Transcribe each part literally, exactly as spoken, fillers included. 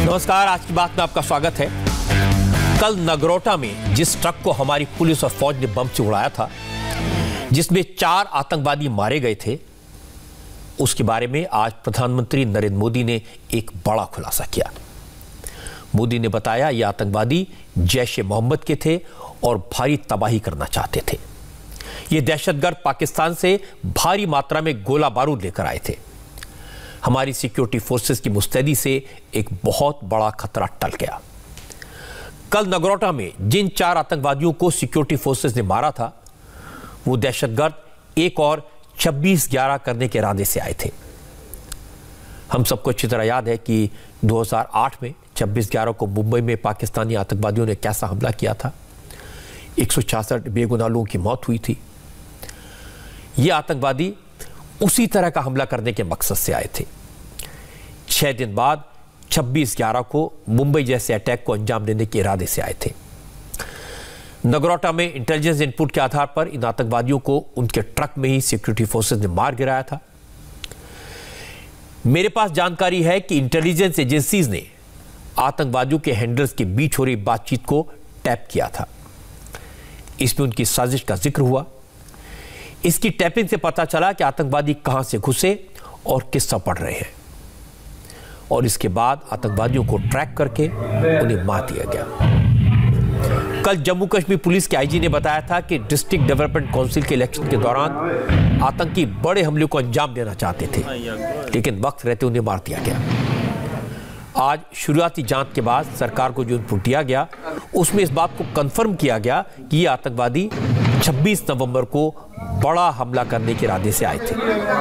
नमस्कार, आज की बात में आपका स्वागत है। कल नगरोटा में जिस ट्रक को हमारी पुलिस और फौज ने बम से उड़ाया था, जिसमें चार आतंकवादी मारे गए थे, उसके बारे में आज प्रधानमंत्री नरेंद्र मोदी ने एक बड़ा खुलासा किया। मोदी ने बताया ये आतंकवादी जैश-ए-मोहम्मद के थे और भारी तबाही करना चाहते थे। ये दहशतगर्द पाकिस्तान से भारी मात्रा में गोला बारूद लेकर आए थे। हमारी सिक्योरिटी फोर्सेस की मुस्तैदी से एक बहुत बड़ा खतरा टल गया। कल नगरोटा में जिन चार आतंकवादियों को सिक्योरिटी फोर्सेस ने मारा था, वो दहशतगर्द एक और छब्बीस ग्यारह करने के इरादे से आए थे। हम सबको अच्छी तरह याद है कि दो हज़ार आठ में छब्बीस ग्यारह को मुंबई में पाकिस्तानी आतंकवादियों ने कैसा हमला किया था। एक सौ छियासठ बेगुनाह लोगों की मौत हुई थी। ये आतंकवादी उसी तरह का हमला करने के मकसद से आए थे। छह दिन बाद छब्बीस ग्यारह को मुंबई जैसे अटैक को अंजाम देने के इरादे से आए थे। नगरोटा में इंटेलिजेंस इनपुट के आधार पर इन आतंकवादियों को उनके ट्रक में ही सिक्योरिटी फोर्सेस ने मार गिराया था। मेरे पास जानकारी है कि इंटेलिजेंस एजेंसीज ने आतंकवादियों के हैंडलर्स के बीच हो रही बातचीत को टैप किया था। इसमें उनकी साजिश का जिक्र हुआ। इसकी टैपिंग से पता चला कि आतंकवादी कहां से घुसे और किस्सा पढ़ रहे हैं, और इसके बाद आतंकवादियों को ट्रैक करके उन्हें मार दिया गया। कल जम्मू कश्मीर पुलिस के आईजी ने बताया था कि डिस्ट्रिक्ट डेवलपमेंट काउंसिल के इलेक्शन के दौरान आतंकी बड़े हमले को अंजाम देना चाहते थे, लेकिन वक्त रहते उन्हें मार दिया गया। आज शुरुआती जांच के बाद सरकार को जो इनपुट दिया गया, उसमें इस बात को कंफर्म किया गया कि ये आतंकवादी छब्बीस नवंबर को बड़ा हमला करने के इरादे से आए थे।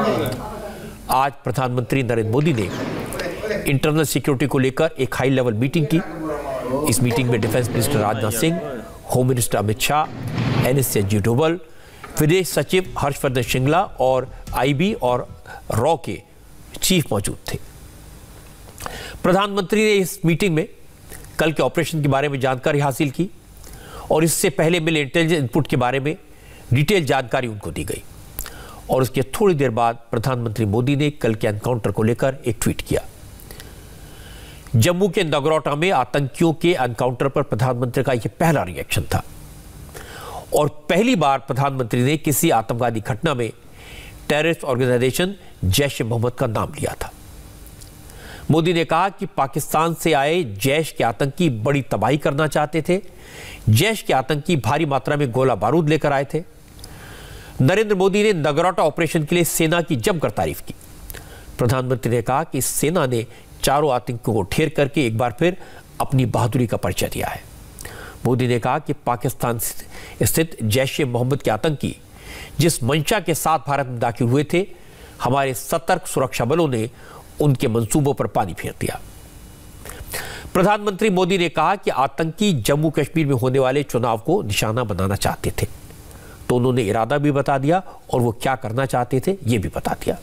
आज प्रधानमंत्री नरेंद्र मोदी ने इंटरनल सिक्योरिटी को लेकर एक हाई लेवल मीटिंग की। इस मीटिंग में defence minister Rajnath Singh, home minister Amit Shah, NSA ji Doval, विदेश सचिव हर्षवर्धन श्रृंगला और आईबी और रॉ के चीफ मौजूद थे। प्रधानमंत्री ने इस मीटिंग में कल के ऑपरेशन के बारे में जानकारी हासिल की और इससे पहले मिले इंटेलिजेंस इनपुट के बारे में डिटेल जानकारी उनको दी गई। और उसके थोड़ी देर बाद प्रधानमंत्री मोदी ने कल के एनकाउंटर को लेकर एक ट्वीट किया। जम्मू के नगरोटा में आतंकियों के एनकाउंटर पर प्रधानमंत्री का यह पहला रिएक्शन था और पहली बार प्रधानमंत्री ने किसी आतंकवादी घटना में टेररिस्ट ऑर्गेनाइजेशन जैश-ए-मोहम्मद का नाम लिया था। मोदी ने कहा कि पाकिस्तान से आए जैश के आतंकी बड़ी तबाही करना चाहते थे। जैश के आतंकी भारी मात्रा में गोला बारूद लेकर आए थे। नरेंद्र मोदी ने नगरोटा ऑपरेशन के लिए सेना की जमकर तारीफ की। प्रधानमंत्री ने कहा कि सेना ने चारों आतंकियों को ढेर करके एक बार फिर अपनी बहादुरी का परिचय दिया है। मोदी ने कहा कि पाकिस्तान स्थित जैश-ए-मोहम्मद के आतंकी जिस मंशा के साथ भारत में दाखिल हुए थे, हमारे सतर्क सुरक्षा बलों ने उनके मंसूबों पर पानी फेर दिया। प्रधानमंत्री मोदी ने कहा कि आतंकी जम्मू कश्मीर में होने वाले चुनाव को निशाना बनाना चाहते थे, तो उन्होंने इरादा भी बता दिया और वो क्या करना चाहते थे ये भी बता दिया।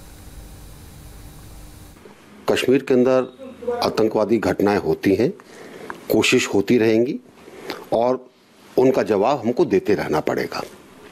कश्मीर के अंदर आतंकवादी घटनाएं होती हैं, कोशिश होती रहेंगी और उनका जवाब हमको देते रहना पड़ेगा।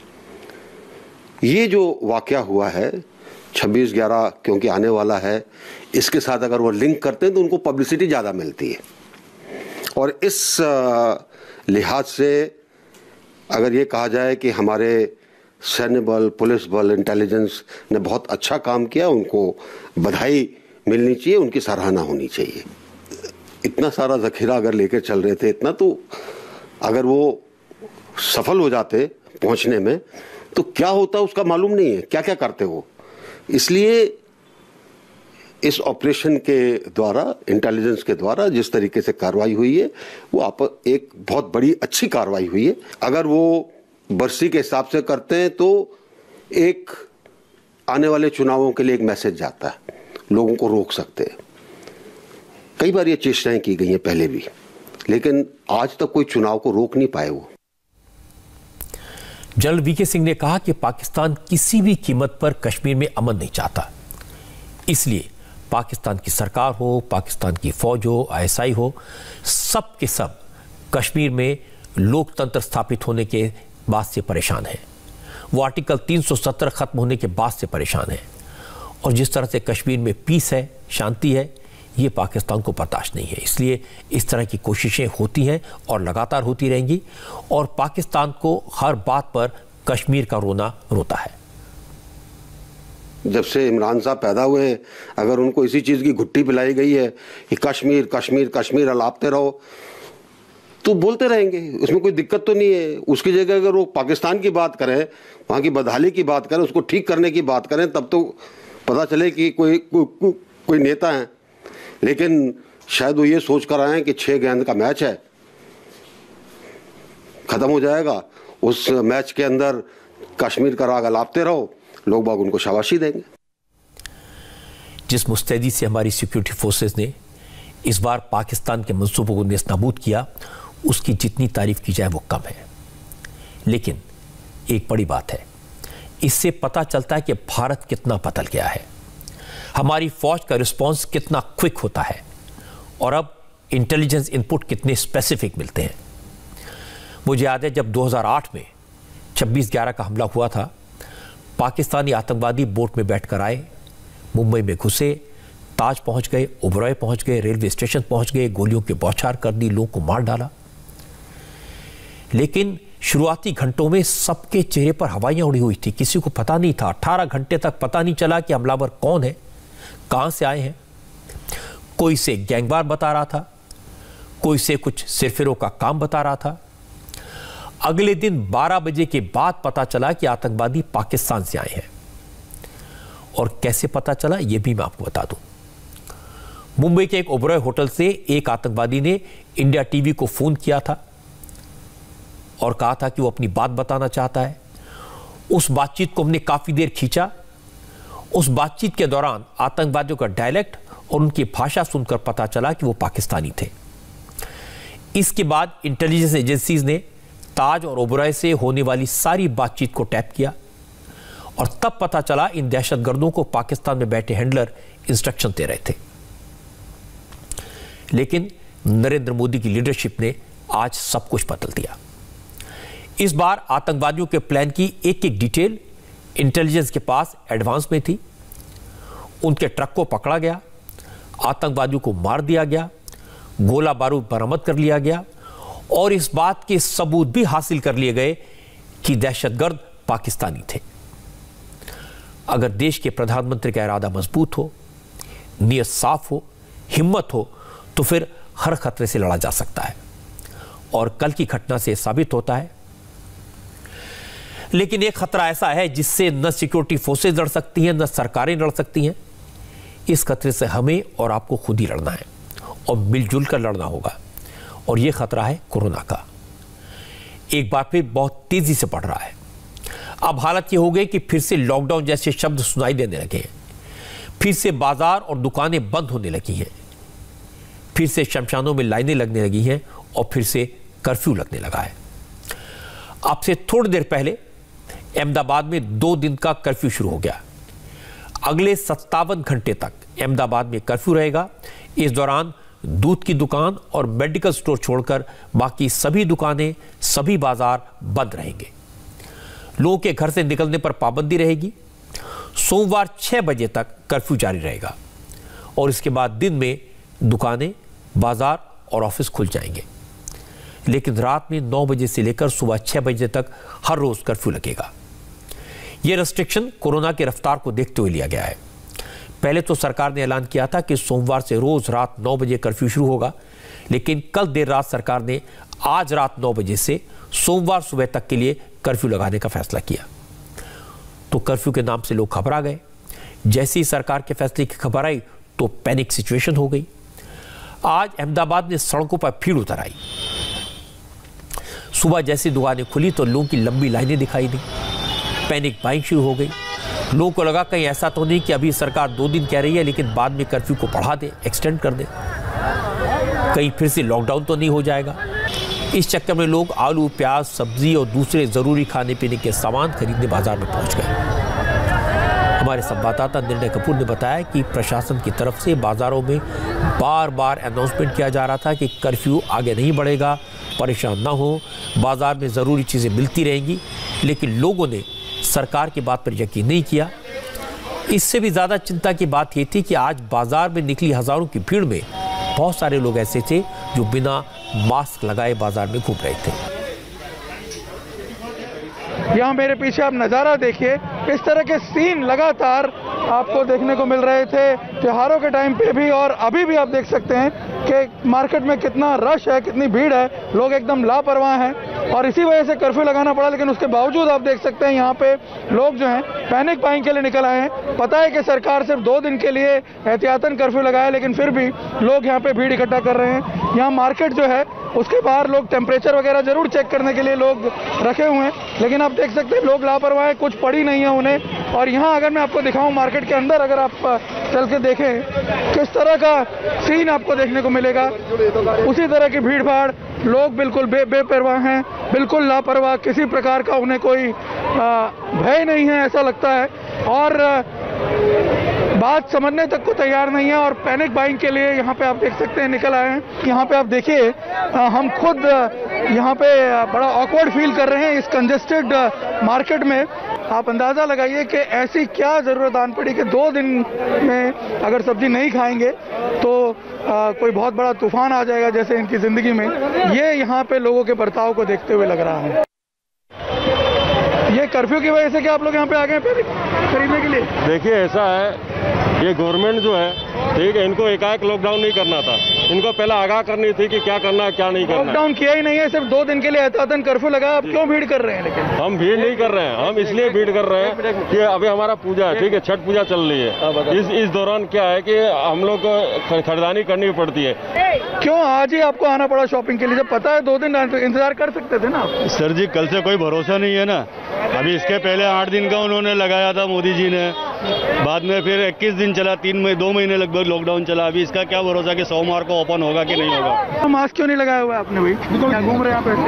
ये जो वाकया हुआ है छब्बीस ग्यारह क्योंकि आने वाला है, इसके साथ अगर वो लिंक करते हैं तो उनको पब्लिसिटी ज़्यादा मिलती है। और इस लिहाज से अगर ये कहा जाए कि हमारे सैन्य बल, पुलिस बल, इंटेलिजेंस ने बहुत अच्छा काम किया, उनको बधाई मिलनी चाहिए, उनकी सराहना होनी चाहिए। इतना सारा जखीरा अगर लेकर चल रहे थे, इतना तो अगर वो सफल हो जाते पहुंचने में तो क्या होता उसका मालूम नहीं है, क्या क्या करते वो। इसलिए इस ऑपरेशन के द्वारा, इंटेलिजेंस के द्वारा जिस तरीके से कार्रवाई हुई है, वो आप एक बहुत बड़ी अच्छी कार्रवाई हुई है। अगर वो बरसी के हिसाब से करते हैं तो एक आने वाले चुनावों के लिए एक मैसेज जाता है, लोगों को रोक सकते हैं। कई बार ये चेष्टाएं की गई हैं पहले भी, लेकिन आज तक कोई चुनाव को रोक नहीं पाए वो। जनरल वीके सिंह ने कहा कि पाकिस्तान किसी भी कीमत पर कश्मीर में अमन नहीं चाहता, इसलिए पाकिस्तान की सरकार हो, पाकिस्तान की फौज हो, आईएसआई हो, सब के सब कश्मीर में लोकतंत्र स्थापित होने के बात से परेशान है। वो आर्टिकल तीन सौ सत्तर खत्म होने के बाद से परेशान है। और जिस तरह से कश्मीर में पीस है, शांति है, ये पाकिस्तान को बर्दाश्त नहीं है। इसलिए इस तरह की कोशिशें होती हैं और लगातार होती रहेंगी, और पाकिस्तान को हर बात पर कश्मीर का रोना रोता है। जब से इमरान साहब पैदा हुए, अगर उनको इसी चीज़ की घुट्टी पिलाई गई है कि कश्मीर कश्मीर कश्मीर अलापते रहो, तो बोलते रहेंगे, उसमें कोई दिक्कत तो नहीं है। उसकी जगह अगर वो पाकिस्तान की बात करें, वहाँ की बदहाली की बात करें, उसको ठीक करने की बात करें, तब तो पता चले कि कोई को, को, कोई नेता हैं। लेकिन शायद वो ये सोच कर आए हैं कि छः गेंद का मैच है, ख़त्म हो जाएगा, उस मैच के अंदर कश्मीर का राग अलापते रहो, लोग बाग उनको शाबाशी देंगे। जिस मुस्तैदी से हमारी सिक्योरिटी फोर्सेस ने इस बार पाकिस्तान के मंसूबों को नेस्तनाबूद किया, उसकी जितनी तारीफ की जाए वो कम है। लेकिन एक बड़ी बात है, इससे पता चलता है कि भारत कितना बदल गया है, हमारी फौज का रिस्पांस कितना क्विक होता है, और अब इंटेलिजेंस इनपुट कितने स्पेसिफिक मिलते हैं। मुझे याद है जब दो हज़ार आठ में छब्बीस ग्यारह का हमला हुआ था, पाकिस्तानी आतंकवादी बोट में बैठकर आए, मुंबई में घुसे, ताज पहुंच गए, ओबरॉय पहुंच गए, रेलवे स्टेशन पहुंच गए, गोलियों की बौछार कर दी, लोगों को मार डाला। लेकिन शुरुआती घंटों में सबके चेहरे पर हवाइयां उड़ी हुई थी, किसी को पता नहीं था, अठारह घंटे तक पता नहीं चला कि हमलावर कौन है, कहां से आए हैं। कोई से गैंगवार बता रहा था, कोई से कुछ सिरफिरों का काम बता रहा था। अगले दिन बारह बजे के बाद पता चला कि आतंकवादी पाकिस्तान से आए हैं। और कैसे पता चला यह भी मैं आपको बता दूं। मुंबई के एक ओबरॉय होटल से एक आतंकवादी ने इंडिया टीवी को फोन किया था और कहा था कि वो अपनी बात बताना चाहता है। उस बातचीत को हमने काफी देर खींचा। उस बातचीत के दौरान आतंकवादियों का डायलेक्ट और उनकी भाषा सुनकर पता चला कि वो पाकिस्तानी थे। इसके बाद इंटेलिजेंस एजेंसीज ने ताज और ओबरॉय से होने वाली सारी बातचीत को टैप किया, और तब पता चला इन दहशतगर्दों को पाकिस्तान में बैठे हैंडलर इंस्ट्रक्शन दे रहे थे। लेकिन नरेंद्र मोदी की लीडरशिप ने आज सब कुछ बदल दिया। इस बार आतंकवादियों के प्लान की एक एक डिटेल इंटेलिजेंस के पास एडवांस में थी। उनके ट्रक को पकड़ा गया, आतंकवादियों को मार दिया गया, गोला बारूद बरामद कर लिया गया, और इस बात के सबूत भी हासिल कर लिए गए कि दहशतगर्द पाकिस्तानी थे। अगर देश के प्रधानमंत्री का इरादा मजबूत हो, नीयत साफ हो, हिम्मत हो, तो फिर हर खतरे से लड़ा जा सकता है, और कल की घटना से साबित होता है। लेकिन एक खतरा ऐसा है जिससे न सिक्योरिटी फोर्सेज लड़ सकती हैं, न सरकारें लड़ सकती हैं। इस खतरे से हमें और आपको खुद ही लड़ना है, और मिलजुल कर लड़ना होगा। और यह खतरा है कोरोना का। एक बार फिर बहुत तेजी से बढ़ रहा है। अब हालत यह हो गई कि फिर से लॉकडाउन जैसे शब्द सुनाई देने लगे हैं, फिर से बाजार और दुकानें बंद होने लगी हैं, फिर से शमशानों में लाइनें लगने लगी हैं, और फिर से कर्फ्यू लगने लगा है। अब से थोड़ी देर पहले अहमदाबाद में दो दिन का कर्फ्यू शुरू हो गया। अगले सत्तावन घंटे तक अहमदाबाद में कर्फ्यू रहेगा। इस दौरान दूध की दुकान और मेडिकल स्टोर छोड़कर बाकी सभी दुकानें, सभी बाजार बंद रहेंगे। लोगों के घर से निकलने पर पाबंदी रहेगी। सोमवार छह बजे तक कर्फ्यू जारी रहेगा, और इसके बाद दिन में दुकानें, बाजार और ऑफिस खुल जाएंगे। लेकिन रात में नौ बजे से लेकर सुबह छह बजे तक हर रोज कर्फ्यू लगेगा। यह रेस्ट्रिक्शन कोरोना की रफ्तार को देखते हुए लिया गया है। पहले तो सरकार ने ऐलान किया था कि सोमवार से रोज रात नौ बजे कर्फ्यू शुरू होगा, लेकिन कल देर रात सरकार ने आज रात नौ बजे से सोमवार सुबह तक के लिए कर्फ्यू लगाने का फैसला किया। तो कर्फ्यू के नाम से लोग घबरा गए। जैसे ही सरकार के फैसले की खबर आई तो पैनिक सिचुएशन हो गई। आज अहमदाबाद में सड़कों पर भीड़ उतर आई। सुबह जैसी दुकानें खुली तो लोगों की लंबी लाइनें दिखाई दी। पैनिक बाइंग शुरू हो गई। लोगों को लगा कहीं ऐसा तो नहीं कि अभी सरकार दो दिन कह रही है लेकिन बाद में कर्फ्यू को बढ़ा दे, एक्सटेंड कर दे, कहीं फिर से लॉकडाउन तो नहीं हो जाएगा। इस चक्कर में लोग आलू, प्याज, सब्जी और दूसरे जरूरी खाने पीने के सामान खरीदने बाजार में पहुंच गए। हमारे संवाददाता निर्णय कपूर ने बताया कि प्रशासन की तरफ से बाजारों में बार बार अनाउंसमेंट किया जा रहा था कि कर्फ्यू आगे नहीं बढ़ेगा, परेशान ना हो, बाजार में ज़रूरी चीज़ें मिलती रहेंगी। लेकिन लोगों ने सरकार की बात पर यकीन नहीं किया। इससे भी ज्यादा चिंता की बात यह थी कि आज बाजार में निकली हजारों की भीड़ में बहुत सारे लोग ऐसे थे जो बिना मास्क लगाए बाजार में घूम रहे थे। यहाँ मेरे पीछे आप नज़ारा देखिए, इस तरह के सीन लगातार आपको देखने को मिल रहे थे त्योहारों के टाइम पे भी, और अभी भी आप देख सकते हैं कि मार्केट में कितना रश है, कितनी भीड़ है, लोग एकदम लापरवाह हैं और इसी वजह से कर्फ्यू लगाना पड़ा। लेकिन उसके बावजूद आप देख सकते हैं यहाँ पे लोग जो हैं पैनिक बाइंग के लिए निकल आए हैं। पता है कि सरकार सिर्फ दो दिन के लिए एहतियातन कर्फ्यू लगाया, लेकिन फिर भी लोग यहाँ पे भीड़ इकट्ठा कर रहे हैं। यहाँ मार्केट जो है उसके बाहर लोग टेम्परेचर वगैरह जरूर चेक करने के लिए लोग रखे हुए हैं, लेकिन आप देख सकते हैं लोग लापरवाह हैं, कुछ पड़ी नहीं है उन्हें। और यहाँ अगर मैं आपको दिखाऊं मार्केट के अंदर, अगर आप चल के देखें किस तरह का सीन आपको देखने को मिलेगा, उसी तरह की भीड़ भाड़, लोग बिल्कुल बे बेपरवाह हैं, बिल्कुल लापरवाह, किसी प्रकार का उन्हें कोई भय नहीं है ऐसा लगता है, और बात समझने तक को तैयार नहीं है और पैनिक बाइंग के लिए यहाँ पे आप देख सकते हैं निकल आए हैं। यहाँ पे आप देखिए हम खुद यहाँ पे बड़ा ऑकवर्ड फील कर रहे हैं इस कंजेस्टेड मार्केट में। आप अंदाज़ा लगाइए कि ऐसी क्या ज़रूरत आन पड़ी कि दो दिन में अगर सब्जी नहीं खाएंगे तो आ, कोई बहुत बड़ा तूफान आ जाएगा जैसे इनकी ज़िंदगी में। ये यहाँ पे लोगों के बर्ताव को देखते हुए लग रहा है। ये कर्फ्यू की वजह से क्या आप लोग यहाँ पे आ गए खरीदने के लिए? देखिए ऐसा है, ये गवर्नमेंट जो है ठीक है, इनको एकाएक लॉकडाउन नहीं करना था, इनको पहले आगाह करनी थी कि क्या करना है क्या नहीं करना। लॉकडाउन किया ही नहीं है, सिर्फ दो दिन के लिए एहतियातन कर्फ्यू लगा। आप क्यों भीड़ कर रहे हैं? लेकिन हम भीड़ नहीं कर रहे हैं, हम इसलिए भीड़ कर रहे हैं कि अभी हमारा पूजा है, ठीक है, छठ पूजा चल रही है। इस इस दौरान क्या है कि हम लोग को खरीदारी करनी पड़ती है। क्यों आज ही आपको आना पड़ा शॉपिंग के लिए, जब पता है दो दिन इंतजार कर सकते थे ना? सर जी कल से कोई भरोसा नहीं है ना। अभी इसके पहले आठ दिन का उन्होंने लगाया था मोदी जी ने, बाद में फिर इक्कीस दिन चला, तीन महीने दो महीने लगभग लॉकडाउन चला। अभी इसका क्या भरोसा कि सोमवार को ओपन होगा कि नहीं होगा। तो मास्क क्यों नहीं लगाया हुआ है आपने भाई? क्या घूम रहे हैं आप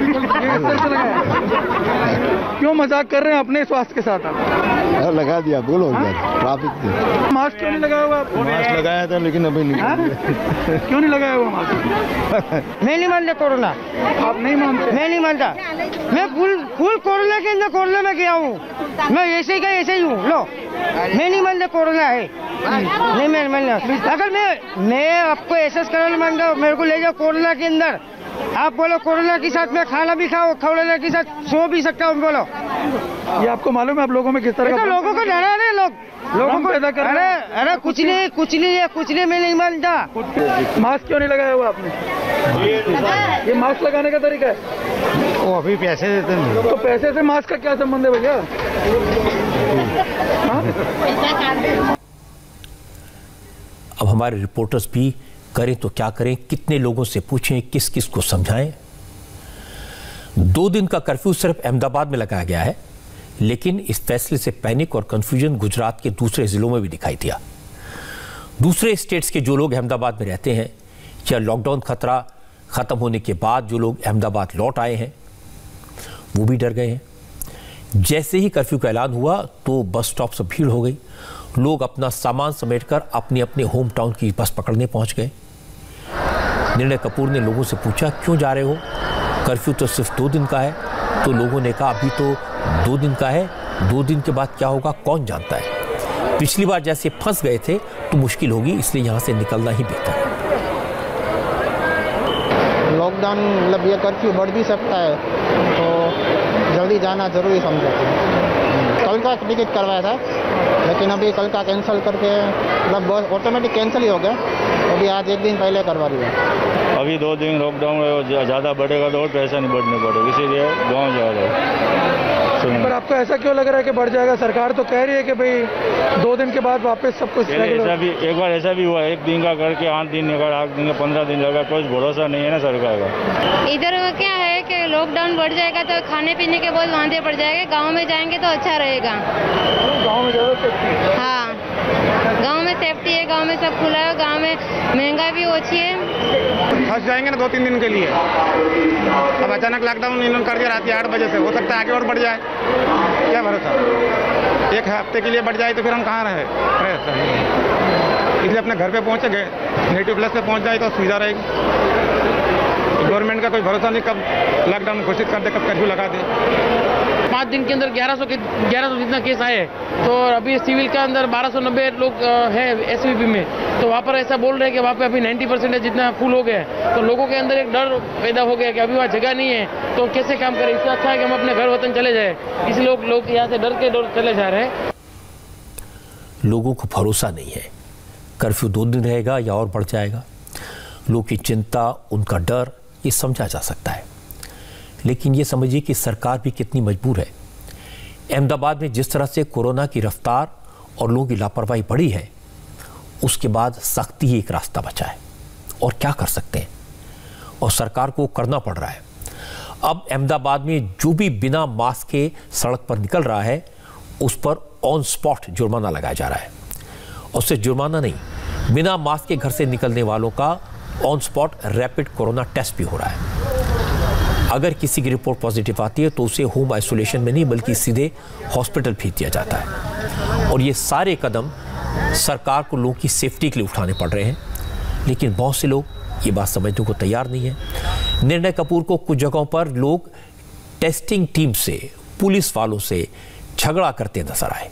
ऐसे? क्यों मजाक कर रहे हैं अपने स्वास्थ्य के साथ? आप लगा दिया, बोलो ट्रैफिक से। मास्क क्यों नहीं लगाया हुआ? मास्क लगाया था लेकिन अभी नहीं। क्यों नहीं लगाया हुआ मास्क? मैं नहीं मानता कोरोना। आप नहीं मानते? मैं नहीं मानता, मैं फुल फुल कोरोना के अंदर कोरोना में गया हूँ, मैं ऐसे ही का ऐसे ही हूँ। लो मैं नहीं मानता कोरोना है, नहीं मैं मानता। अगर मैं मैं आपको एहसास कराना मानता, मेरे को ले जाओ कोरोना के अंदर, आप बोलो कोरोना के साथ मैं खाना भी खाओ, कोरोना के साथ सो भी सकता हूँ, बोलो। ये आपको मालूम है आप लोगों में किस तरह का लोगों को डरा रहे लोग, लोगों को पैदा कर रहे हैं? अरे अरे कुछ नहीं कुछ नहीं है कुछ नहीं, मैं नहीं मानता। मास्क क्यों नहीं लगाया हुआ आपने? ये मास्क लगाने का तरीका है? वो अभी पैसे देते हैं। तो पैसे से मास्क का क्या संबंध है भैया? अब हमारे रिपोर्टर्स भी करें तो क्या करें, कितने लोगों से पूछें, किस किस को समझाएं। दो दिन का कर्फ्यू सिर्फ अहमदाबाद में लगाया गया है, लेकिन इस फैसले से पैनिक और कंफ्यूजन गुजरात के दूसरे जिलों में भी दिखाई दिया। दूसरे स्टेट्स के जो लोग अहमदाबाद में रहते हैं या लॉकडाउन खतरा खत्म होने के बाद जो लोग अहमदाबाद लौट आए हैं वो भी डर गए हैं। जैसे ही कर्फ्यू का ऐलान हुआ तो बस स्टॉप से भीड़ हो गई, लोग अपना सामान समेटकर अपने अपने होम टाउन की बस पकड़ने पहुंच गए। निर्णय कपूर ने लोगों से पूछा क्यों जा रहे हो, कर्फ्यू तो सिर्फ दो दिन का है। तो लोगों ने कहा अभी तो दो दिन का है, दो दिन के बाद क्या होगा कौन जानता है। पिछली बार जैसे फंस गए थे तो मुश्किल होगी, इसलिए यहाँ से निकलना ही बेहतर है। लॉकडाउन मतलब ये कर्फ्यू बढ़ भी सकता है, तो जल्दी जाना जरूरी समझते हैं। कल का टिकट करवाया था, लेकिन अभी कल का कैंसिल करके मतलब बस ऑटोमेटिक कैंसिल ही हो गया, तो अभी आज एक दिन पहले करवा रही है। अभी दो दिन लॉकडाउन ज़्यादा बढ़ेगा तो और पैसा नहीं बढ़ने पड़ेगा, इसीलिए गाँव जा रहे हैं। पर आपको ऐसा क्यों लग रहा है कि बढ़ जाएगा? सरकार तो कह रही है कि भाई दो दिन के बाद वापस सब कुछ। ऐसा भी एक बार ऐसा भी हुआ, एक दिन का करके आठ दिन लगा, आठ दिन का पंद्रह दिन लगा, कोई भरोसा नहीं है ना सरकार का। इधर क्या है कि लॉकडाउन बढ़ जाएगा तो खाने पीने के बहुत वांदे पड़ जाएंगे, गांव में जाएंगे तो अच्छा रहेगा। गांव में ज़्यादा सेफ्टी है? हाँ, गांव में सेफ्टी है, गांव में सब खुला है, गांव में महंगाई भी ओछी है। फंस जाएंगे ना दो तीन दिन के लिए। अब अचानक लॉकडाउन इन्होंने कर दिया रात के आठ बजे से, हो सकता है आगे और बढ़ जाए, क्या भरोसा। एक हफ्ते के लिए बढ़ जाए तो फिर हम कहाँ रहे, इसलिए अपने घर पे पहुँचे गए, नेटिव प्लेस पे पहुँच जाए तो सुविधा रहेगी। गवर्नमेंट का कोई भरोसा नहीं, कब लॉकडाउन घोषित कर दे, कब कर्फ्यू लगा दे। पाँच दिन के अंदर ग्यारह सौ के ग्यारह सौ जितना केस आए, तो अभी सिविल का अंदर बारह सौ नब्बे लोग हैं एसवीपी में, तो वहाँ पर ऐसा बोल रहे हैं कि वहाँ पे अभी नब्बे परसेंट जितना फुल हो गया है, तो लोगों के अंदर एक डर पैदा हो गया कि अभी वहाँ जगह नहीं है तो कैसे काम करें। इससे अच्छा है कि हम अपने घर वतन चले जाए, इसलिए लोग लोग यहाँ से डर के डर चले जा रहे हैं। लोगों को भरोसा नहीं है कर्फ्यू दो दिन रहेगा या और बढ़ जाएगा। लोगों की चिंता, उनका डर, ये समझा जा सकता है, लेकिन ये समझिए कि सरकार भी कितनी मजबूर है। अहमदाबाद में जिस तरह से कोरोना की रफ्तार और लोगों की लापरवाही बढ़ी है, उसके बाद सख्ती ही एक रास्ता बचा है, और क्या कर सकते हैं, और सरकार को करना पड़ रहा है। अब अहमदाबाद में जो भी बिना मास्क के सड़क पर निकल रहा है उस पर ऑन स्पॉट जुर्माना लगाया जा रहा है, और सिर्फ जुर्माना नहीं, बिना मास्क के घर से निकलने वालों का on spot rapid corona test भी हो रहा है। अगर किसी की रिपोर्ट पॉजिटिव आती है तो उसे होम आइसोलेशन में नहीं बल्कि सीधे हॉस्पिटल भेज दिया जाता है। और ये सारे कदम सरकार को लोगों की सेफ्टी के लिए उठाने पड़ रहे हैं, लेकिन बहुत से लोग ये बात समझने को तैयार नहीं है। निर्णय कपूर को कुछ जगहों पर लोग टेस्टिंग टीम से, पुलिस वालों से झगड़ा करते नजर आए।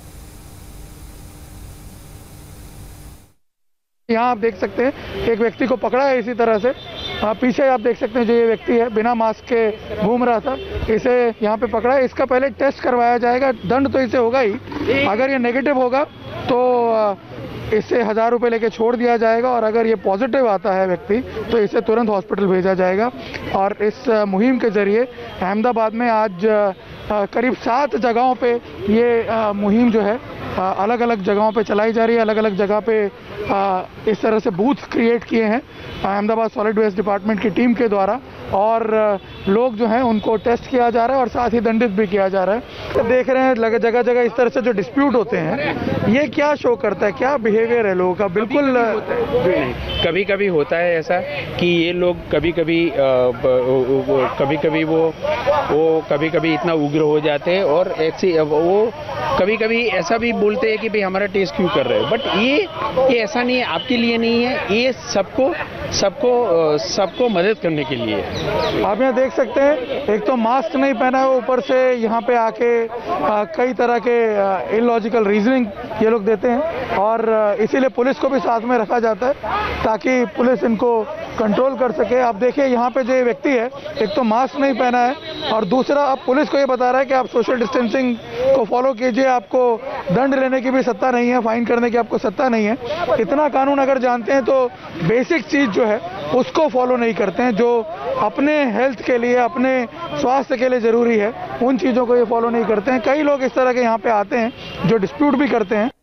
यहाँ आप देख सकते हैं एक व्यक्ति को पकड़ा है इसी तरह से। आप पीछे आप देख सकते हैं जो ये व्यक्ति है बिना मास्क के घूम रहा था, इसे यहाँ पे पकड़ा है। इसका पहले टेस्ट करवाया जाएगा, दंड तो इसे होगा ही। अगर ये नेगेटिव होगा तो इससे हजार रुपये लेके छोड़ दिया जाएगा, और अगर ये पॉजिटिव आता है व्यक्ति तो इसे तुरंत हॉस्पिटल भेजा जाएगा। और इस मुहिम के जरिए अहमदाबाद में आज करीब सात जगहों पे ये मुहिम जो है अलग अलग जगहों पे चलाई जा रही है। अलग अलग जगह पे इस तरह से बूथ क्रिएट किए हैं अहमदाबाद सॉलिड वेस्ट डिपार्टमेंट की टीम के द्वारा, और लोग जो हैं उनको टेस्ट किया जा रहा है और साथ ही दंडित भी किया जा रहा है। तो देख रहे हैं जगह जगह इस तरह से जो डिस्प्यूट होते हैं, ये क्या शो करता है, क्या बिहेवियर है लोगों का? बिल्कुल कभी कभी होता है ऐसा कि ये लोग कभी कभी कभी कभी वो वो कभी कभी इतना उग्र हो जाते हैं, और ऐसे वो कभी कभी ऐसा भी बोलते हैं कि भाई हमारा टेस्ट क्यों कर रहे हो। बट ये ये ऐसा नहीं है, आपके लिए नहीं है, ये सबको सबको सबको मदद करने के लिए। आप यहाँ देख सकते हैं एक तो मास्क नहीं पहना है, ऊपर से यहाँ पे आके आ, कई तरह के इलॉजिकल रीजनिंग ये लोग देते हैं, और इसीलिए पुलिस को भी साथ में रखा जाता है ताकि पुलिस इनको कंट्रोल कर सके। आप देखिए यहाँ पे जो व्यक्ति है एक तो मास्क नहीं पहना है, और दूसरा अब पुलिस को ये बता रहा है कि आप सोशल डिस्टेंसिंग को फॉलो कीजिए, आपको दंड लेने की भी सत्ता नहीं है, फाइन करने की आपको सत्ता नहीं है। इतना कानून अगर जानते हैं तो बेसिक चीज जो है उसको फॉलो नहीं करते हैं, जो अपने हेल्थ के लिए, अपने स्वास्थ्य के लिए जरूरी है, उन चीजों को ये फॉलो नहीं करते हैं। कई लोग इस तरह के यहाँ पे आते हैं जो डिस्प्यूट भी करते हैं।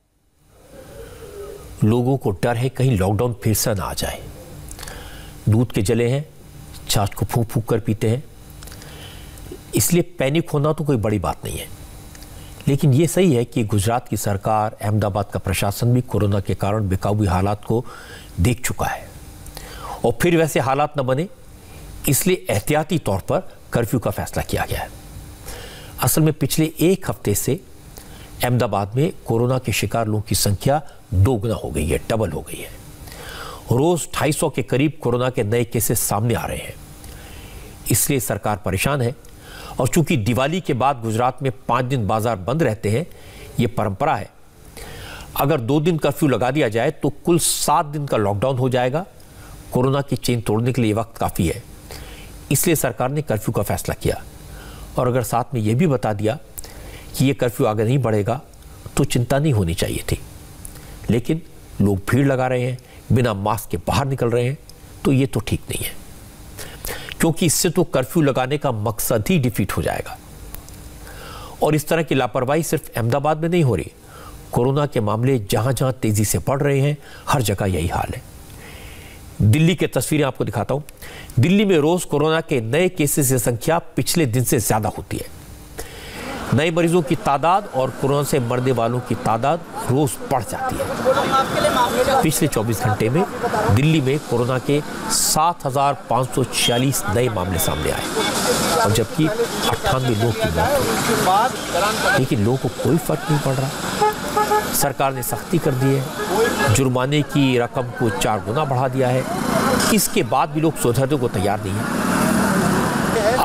लोगों को डर है कहीं लॉकडाउन फिर से ना आ जाए। दूध के जले हैं, छाछ को फूंक फूंक कर पीते हैं, इसलिए पैनिक होना तो कोई बड़ी बात नहीं है। लेकिन ये सही है कि गुजरात की सरकार, अहमदाबाद का प्रशासन भी कोरोना के कारण बेकाबू हालात को देख चुका है, और फिर वैसे हालात न बने इसलिए एहतियाती तौर पर कर्फ्यू का फैसला किया गया है। असल में पिछले एक हफ्ते से अहमदाबाद में कोरोना के शिकार लोगों की संख्या दोगुना हो गई है, डबल हो गई है। रोज ढाई सौ के करीब कोरोना के नए केसेस सामने आ रहे हैं, इसलिए सरकार परेशान है। और चूंकि दिवाली के बाद गुजरात में पांच दिन बाजार बंद रहते हैं, ये परंपरा है, अगर दो दिन कर्फ्यू लगा दिया जाए तो कुल सात दिन का लॉकडाउन हो जाएगा। कोरोना की चेन तोड़ने के लिए वक्त काफी है, इसलिए सरकार ने कर्फ्यू का फैसला किया। और अगर साथ में यह भी बता दिया कि यह कर्फ्यू आगे नहीं बढ़ेगा तो चिंता नहीं होनी चाहिए थी, लेकिन लोग भीड़ लगा रहे हैं, बिना मास्क के बाहर निकल रहे हैं, तो ये तो ठीक नहीं है, क्योंकि इससे तो कर्फ्यू लगाने का मकसद ही डिफीट हो जाएगा। और इस तरह की लापरवाही सिर्फ अहमदाबाद में नहीं हो रही, कोरोना के मामले जहां जहां तेजी से बढ़ रहे हैं हर जगह यही हाल है। दिल्ली की तस्वीरें आपको दिखाता हूं। दिल्ली में रोज कोरोना के नए केसेस की संख्या पिछले दिन से ज्यादा होती है। नए मरीजों की तादाद और कोरोना से मरने वालों की तादाद रोज बढ़ जाती है। पिछले चौबीस घंटे में दिल्ली में कोरोना के सात हजार पाँच सौ छियालीस नए मामले सामने आए, और जबकि अट्ठानवे लोग की मौत हुई। लेकिन लोगों को कोई फर्क नहीं पड़ रहा। सरकार ने सख्ती कर दी है, जुर्माने की रकम को चार गुना बढ़ा दिया है, इसके बाद भी लोग सुधरने को तैयार नहीं है। अब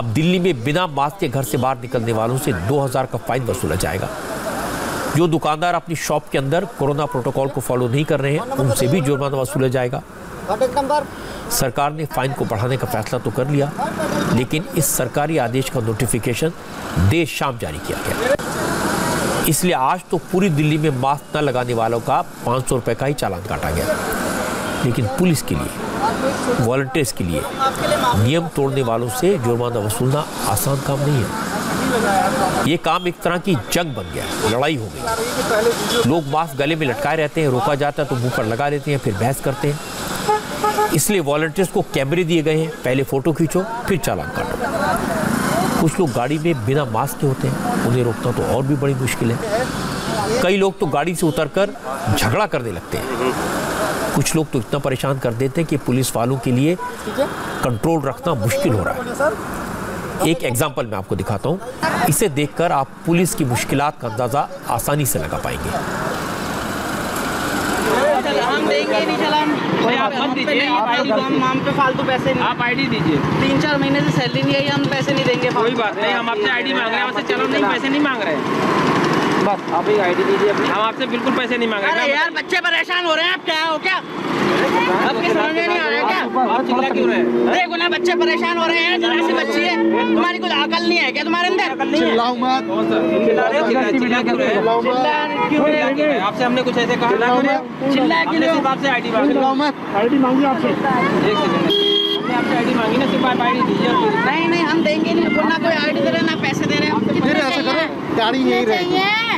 अब दिल्ली में बिना मास्क के घर से बाहर निकलने वालों से दो हज़ार का फाइन वसूला जाएगा। जो दुकानदार अपनी शॉप के अंदर कोरोना प्रोटोकॉल को फॉलो नहीं कर रहे हैं उनसे भी जुर्माना वसूला जाएगा। सरकार ने फाइन को बढ़ाने का फैसला तो कर लिया, लेकिन इस सरकारी आदेश का नोटिफिकेशन देर शाम जारी किया गया। इसलिए आज तो पूरी दिल्ली में मास्क न लगाने वालों का पाँच सौ रुपये का ही चालान काटा गया। लेकिन पुलिस के लिए, वॉलंटियर्स के लिए नियम तोड़ने वालों से जुर्माना वसूलना आसान काम नहीं है। ये काम एक तरह की जंग बन गया, लड़ाई हो गई। लोग मास्क गले में लटकाए रहते हैं, रोका जाता है तो मुंह पर लगा लेते हैं, फिर बहस करते हैं। इसलिए वॉलंटियर्स को कैमरे दिए गए हैं, पहले फोटो खींचो फिर चालान काटो। कुछ लोग गाड़ी में बिना मास्क के होते हैं, उन्हें रोकना तो और भी बड़ी मुश्किल है। कई लोग तो गाड़ी से उतरकर झगड़ा करने लगते हैं। कुछ लोग तो इतना परेशान कर देते हैं कि पुलिस वालों के लिए कंट्रोल रखना मुश्किल हो रहा है। एक एग्जाम्पल मैं आपको दिखाता हूँ, इसे देखकर आप पुलिस की मुश्किलात का अंदाजा आसानी से लगा पाएंगे। हम देंगे नहीं चलान, आप मत दीजिए, हम पे फालतू पैसे नहीं, आप आईडी दीजिए। तीन चार महीने से सैलरी नहीं आई, हम पैसे नहीं देंगे। कोई बात नहीं, हम आपसे आईडी मांग रहे हैं, आपसे चलो नहीं, पैसे नहीं मांग रहे हैं। बस आप ही आईडी दीजिए अपनी। हम आपसे बिल्कुल पैसे नहीं मांग रहे। अरे यार बच्चे परेशान हो रहे हैं, आप क्या हो क्या? आपकी समझ में नहीं आ रहा है क्या? आप चिल्ला क्यों रहे हैं? देखो ना बच्चे परेशान हो रहे हैं, जरा सी बच्ची है, तुम्हारी कुछ अकल नहीं है क्या तुम्हारे अंदर? चिल्लाओ मत। चिल्ला रहे हो, चिल्ला क्यों रहे हो? चिल्ला क्यों रहे हो? आपसे हमने कुछ ऐसे कहा? चिल्ला क्यों रहे हो? आपसे आईडी मांगी। चिल्लाओ मत। आईडी मांगी आपसे। एक सेकंड, हमने आपसे आईडी मांगी ना, सिर्फ आप आईडी दीजिए। नहीं नहीं हम देंगे नहीं, ना कोई आईडी दे रहे ना पैसे दे रहे हैं। फिर ऐसा करो, गाड़ी यही रहेगी।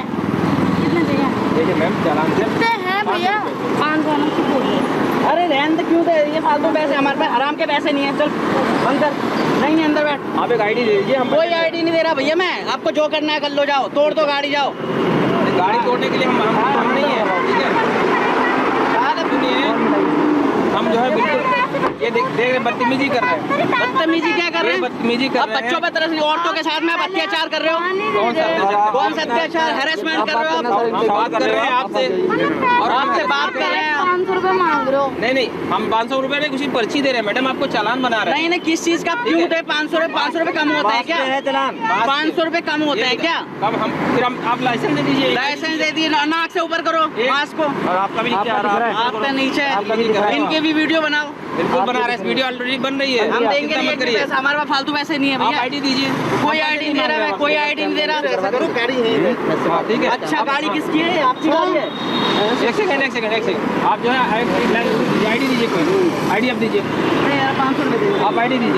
देखिए मैम, चालान कितने हैं भैया? पाँच सौ। अरे रहने क्यों दे ये फालतू पैसे? हमारे पास हराम के पैसे नहीं है। चल अंदर। नहीं नहीं अंदर बैठ। आप एक आईडी दे दीजिए। हम कोई आईडी नहीं दे रहा भैया मैं। आपको जो करना है कर लो, जाओ तोड़ दो गाड़ी, जाओ। गाड़ी तोड़ने के लिए हम हम नहीं है, ठीक है? सुनिए, हम जो है बिल्कुल ये देख देख बदतमीजी कर रहे हैं। बदतमीजी क्या कर रहे हैं? बदतमीजी कर रहे हैं। बच्चों पे तरह से औरतों के साथ में आप अत्याचार कर रहे हो। कौन सा कौन सा अत्याचार? हैरेसमेंट कर रहे हो आप। हम बात कर रहे हैं आपसे और आपसे बात कर रहे हैं। पाँच सौ रुपए मांग रहे हो? नहीं नहीं, हम पाँच सौ रुपए में कुछ पर्ची दे रहे हैं मैडम, आपको चालान बना रहे हैं। नहीं नहीं, किस चीज का क्यों दे? पाँच सौ रुपए पाँच सौ रुपए कम होता है क्या? पाँच सौ रुपए कम होता है क्या? कम हम फिर हम आप लाइसेंस दे दीजिए। लाइसेंस दे दिए, नाक से ऊपर करो मास्क को। और आपका भी नीचे आ रहा है, आपका नीचे। इनके भी वीडियो बनाओ। बिल्कुल बना रहे हैं, वीडियो ऑलरेडी बन रही है। हम देंगे नहीं पैसा, हमारे पास फालतू पैसे नहीं है भैया। आईडी दीजिए। कोई आईडी नहीं दे रहा है, कोई आईडी नहीं दे रहा। गाड़ी है, ठीक है। अच्छा गाड़ी किसकी है? आपकी गाड़ी है? एक सेकंड एक सेकंड एक सेकंड आप जो है आईडी दीजिए, कोई आईडी आप दीजिए। नहीं यार पाँच सौ रुपये दीजिए। आप आईडी दीजिए।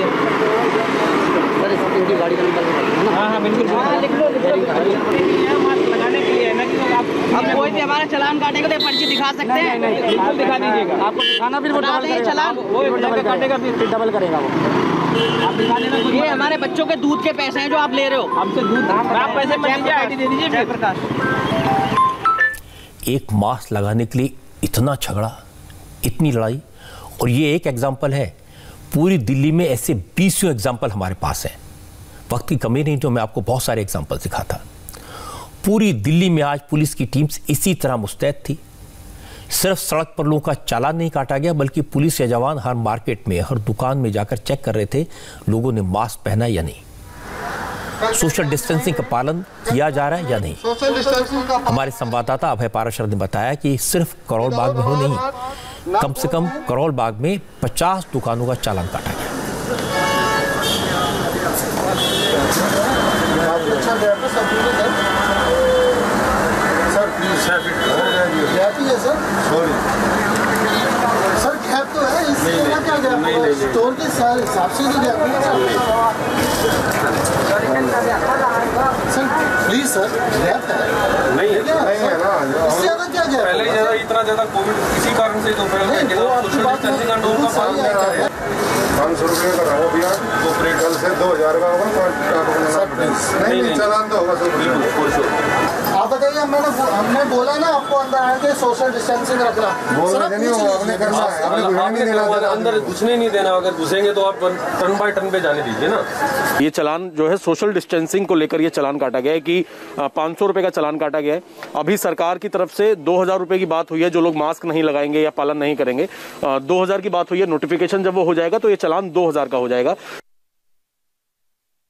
गाड़ी का नंबर। हाँ हाँ बिल्कुल लिख लो, मास्क लगाने के लिए ना कि आप कोई भी हमारा चालान काटेगा तो पर्ची दिखा सकते हैं। बिल्कुल दिखा दीजिएगा। आपको दिखाना फिर चालान वो काटेगा, फिर डबल करेगा वो। आप दिखा देना। ये हमारे बच्चों के दूध के पैसे हैं जो आप ले रहे हो हमसे। दूध आप पैसे मत दीजिए, आईडी दे दीजिए। जयप्रकाश, एक मास्क लगाने के लिए इतना झगड़ा, इतनी लड़ाई। और ये एक एग्जाम्पल है, पूरी दिल्ली में ऐसे बीसों एग्जाम्पल हमारे पास हैं। वक्त की कमी नहीं तो मैं आपको बहुत सारे एग्जाम्पल दिखाता। पूरी दिल्ली में आज पुलिस की टीम्स इसी तरह मुस्तैद थी। सिर्फ सड़क पर लोगों का चालान नहीं काटा गया, बल्कि पुलिस के जवान हर मार्केट में, हर दुकान में जाकर चेक कर रहे थे लोगों ने मास्क पहना या नहीं, सोशल डिस्टेंसिंग का पालन किया जा रहा है या नहीं। हमारे संवाददाता अभय पाराशर ने बताया कि सिर्फ करोल बाग में हो नहीं, कम से कम करोल बाग में पचास दुकानों का चालान काटा गया। सर गैप तो है, इसमें क्या गैप है? स्टोर के हिसाब से तो गैप है सर। प्लीज सर, गैप है नहीं है क्या? नहीं है ना, इससे ज़्यादा क्या गैप? पहले ज़्यादा इतना ज़्यादा कोविड किसी कारण से तो पहले सोशल डिस्टेंसिंग का नियम का पालन नहीं कर रहे। पाँच सौ रुपये का रहो भैया, तो कल से दो हज़ार का होगा। नहीं नहीं चालान तो होगा सर। आप बताइए, मैंने हमने बोला ना आपको अंदर आके सोशल डिस्टेंसिंग रखना। नहीं होगा, आपने करना है, आपने देना अंदर घुसने नहीं देना। अगर घुसेंगे तो आप टर्न बाय टर्न पे जाने दीजिए ना। ये चालान जो है सोशल डिस्टेंसिंग को लेकर ये चालान काटा गया है कि पाँच सौ रुपये का चालान काटा गया है। अभी सरकार की तरफ से दो हजार रुपये की बात हुई है, जो लोग मास्क नहीं लगाएंगे या पालन नहीं करेंगे। दो हजार की बात हुई है, नोटिफिकेशन जब वो हो जाएगा तो ये चालान दो हजार का हो जाएगा।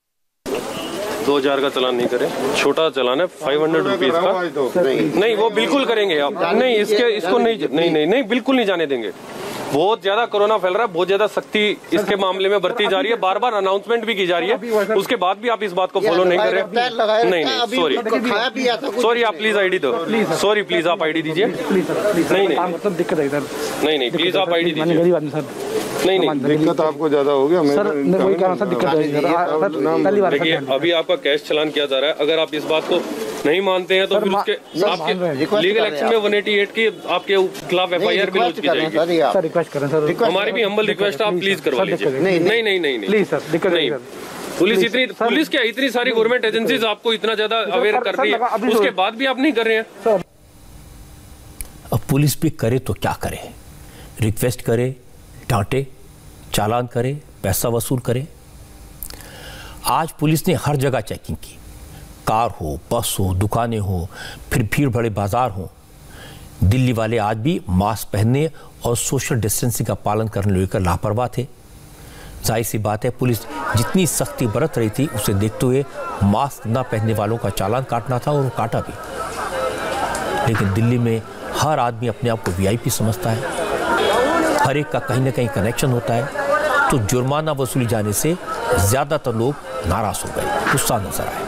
दो हजार का चालान नहीं करें, छोटा चालान है फाइव हंड्रेड रुपीज का। नहीं वो बिल्कुल करेंगे आप, नहीं इसके इसको नहीं नहीं नहीं नहीं बिल्कुल नहीं जाने देंगे। बहुत ज्यादा कोरोना फैल रहा है, बहुत ज्यादा सख्ती इसके मामले में बरती जा रही है, बार बार अनाउंसमेंट भी की जा रही है, उसके बाद भी आप इस बात को फॉलो नहीं कर रहे। नहीं नहीं सॉरी सॉरी आप प्लीज आईडी दो, सॉरी प्लीज आप आईडी दीजिए। नहीं नहीं मतलब दिक्कत है इधर, नहीं नहीं प्लीज आप आईडी दीजिए। गरीब आदमी सर, नहीं नहीं दिक्कत आपको ज्यादा हो गया सर, वही कह रहा सर दिक्कत है। देखिए अभी आपका कैश चालान किया जा रहा है, अगर आप इस बात को नहीं मानते हैं तो फिर उसके आपके लीगल एक्शन में वन एटी एट की आपके खिलाफ एफ आई आर भी लॉन्च की जाएगी। सर रिक्वेस्ट करें सर, हमारी भी हम्बल रिक्वेस्ट आप प्लीज करवा लीजिए। नहीं नहीं नहीं नहीं प्लीज सर, दिक्कत नहीं। पुलिस इतनी पुलिस क्या इतनी सारी गवर्नमेंट एजेंसीज आपको इतना ज्यादा अवेयर कर रही है, उसके बाद भी आप नहीं कर रहे हैं। अब पुलिस भी करे तो क्या करे, रिक्वेस्ट करे, डांटे, चालान करे, पैसा वसूल करे। आज पुलिस ने हर जगह चेकिंग की, कार हो, बस हो, दुकानें हो, फिर भीड़ भरे बाजार हो। दिल्ली वाले आज भी मास्क पहनने और सोशल डिस्टेंसिंग का पालन करने लेकर लापरवाह थे। जाहिर सी बात है पुलिस जितनी सख्ती बरत रही थी उसे देखते हुए मास्क न पहनने वालों का चालान काटना था और वो काटा भी। लेकिन दिल्ली में हर आदमी अपने आप को वी आई पी समझता है, हर एक का कहीं ना कहीं कनेक्शन होता है, तो जुर्माना वसूली जाने से ज़्यादातर लोग नाराज़ हो गए, गुस्सा नजर आए।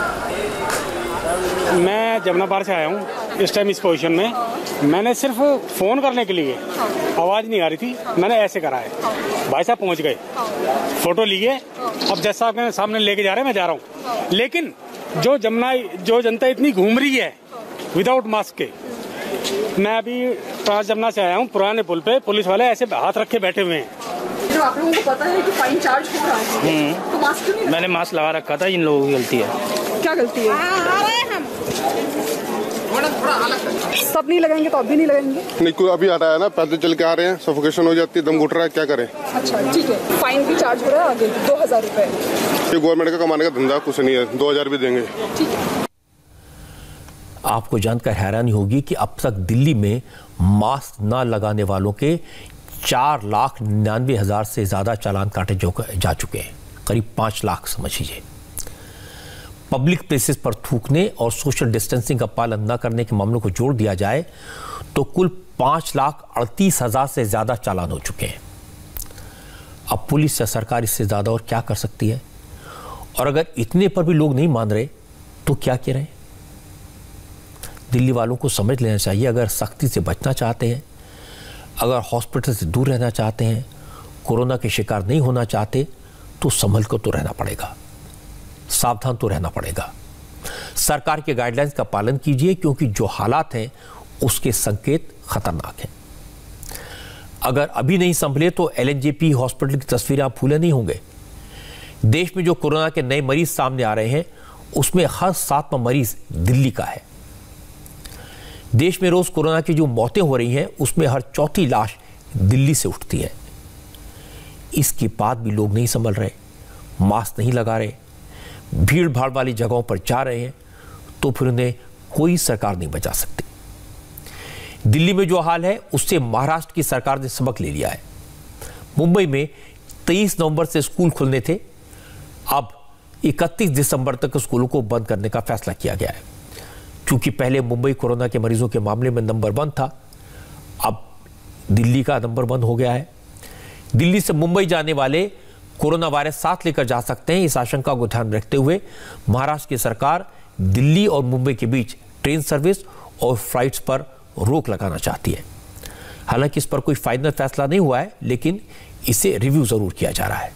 मैं जमुना पार से आया हूँ इस टाइम इस पोजीशन में। मैंने सिर्फ फ़ोन करने के लिए, आवाज़ नहीं आ रही थी, मैंने ऐसे करा है। भाई साहब पहुँच गए, फ़ोटो लिए, अब जैसा आपके सामने लेके जा रहे हैं मैं जा रहा हूँ। लेकिन जो जमुना जो जनता इतनी घूम रही है विदाउट मास्क के, मैं अभी ट्रांस जमुना से आया हूँ, पुराने पुल पे पुलिस वाले ऐसे हाथ रखे बैठे हुए हैं। जब आप लोगों को पता है कि फाइन चार्ज हो रहा है तो मास्क क्यों नहीं? मैंने मास्क लगा रखा था, इन लोगों की गलती है। क्या गलती है? सब नहीं लगाएंगे तो अब भी नहीं लगाएंगे? नहीं, कोई अभी आ रहा है ना, पैदल चल के आ रहे हैं, सफोकेशन हो जाती है, दम घुट रहा है, क्या करें। अच्छा ठीक है, फाइन भी चार्ज हो रहा है आगे दो हजार रूपए। ये गवर्नमेंट का कमाने का धंधा कुछ नहीं है, दो हजार भी देंगे। ठीक है। आपको जानकर हैरानी होगी कि अब तक दिल्ली में मास्क न लगाने वालों के चार लाख निन्यानवे हजार से ज्यादा चालान काटे जा चुके हैं, करीब पांच लाख समझ लीजिए। पब्लिक प्लेसेस पर थूकने और सोशल डिस्टेंसिंग का पालन न करने के मामलों को जोड़ दिया जाए तो कुल पांच लाख अड़तीस हजार से ज्यादा चालान हो चुके हैं। अब पुलिस या सरकार इससे ज्यादा और क्या कर सकती है? और अगर इतने पर भी लोग नहीं मान रहे तो क्या कह रहे हैं? दिल्ली वालों को समझ लेना चाहिए, अगर सख्ती से बचना चाहते हैं, अगर हॉस्पिटल से दूर रहना चाहते हैं, कोरोना के शिकार नहीं होना चाहते, तो संभल कर तो रहना पड़ेगा, सावधान तो रहना पड़ेगा। सरकार के गाइडलाइंस का पालन कीजिए, क्योंकि जो हालात हैं उसके संकेत खतरनाक हैं। अगर अभी नहीं संभले तो L N J P hospital की तस्वीरें आप भूले नहीं होंगे। देश में जो कोरोना के नए मरीज सामने आ रहे हैं उसमें हर सातवां मरीज दिल्ली का है। देश में रोज कोरोना की जो मौतें हो रही हैं उसमें हर चौथी लाश दिल्ली से उठती है। इसके बाद भी लोग नहीं संभल रहे, मास्क नहीं लगा रहे, भीड़ भाड़ वाली जगहों पर जा रहे हैं, तो फिर उन्हें कोई सरकार नहीं बचा सकती। दिल्ली में जो हाल है उससे महाराष्ट्र की सरकार ने सबक ले लिया है। मुंबई में तेईस नवंबर से स्कूल खुलने थे, अब इकतीस दिसंबर तक स्कूलों को बंद करने का फैसला किया गया है। क्योंकि पहले मुंबई कोरोना के मरीजों के मामले में नंबर वन था, अब दिल्ली का नंबर वन हो गया है। दिल्ली से मुंबई जाने वाले कोरोना वायरस साथ लेकर जा सकते हैं। इस आशंका को ध्यान में रखते हुए महाराष्ट्र की सरकार दिल्ली और मुंबई के बीच ट्रेन सर्विस और फ्लाइट्स पर रोक लगाना चाहती है। हालांकि इस पर कोई फाइनल फैसला नहीं हुआ है, लेकिन इसे रिव्यू जरूर किया जा रहा है।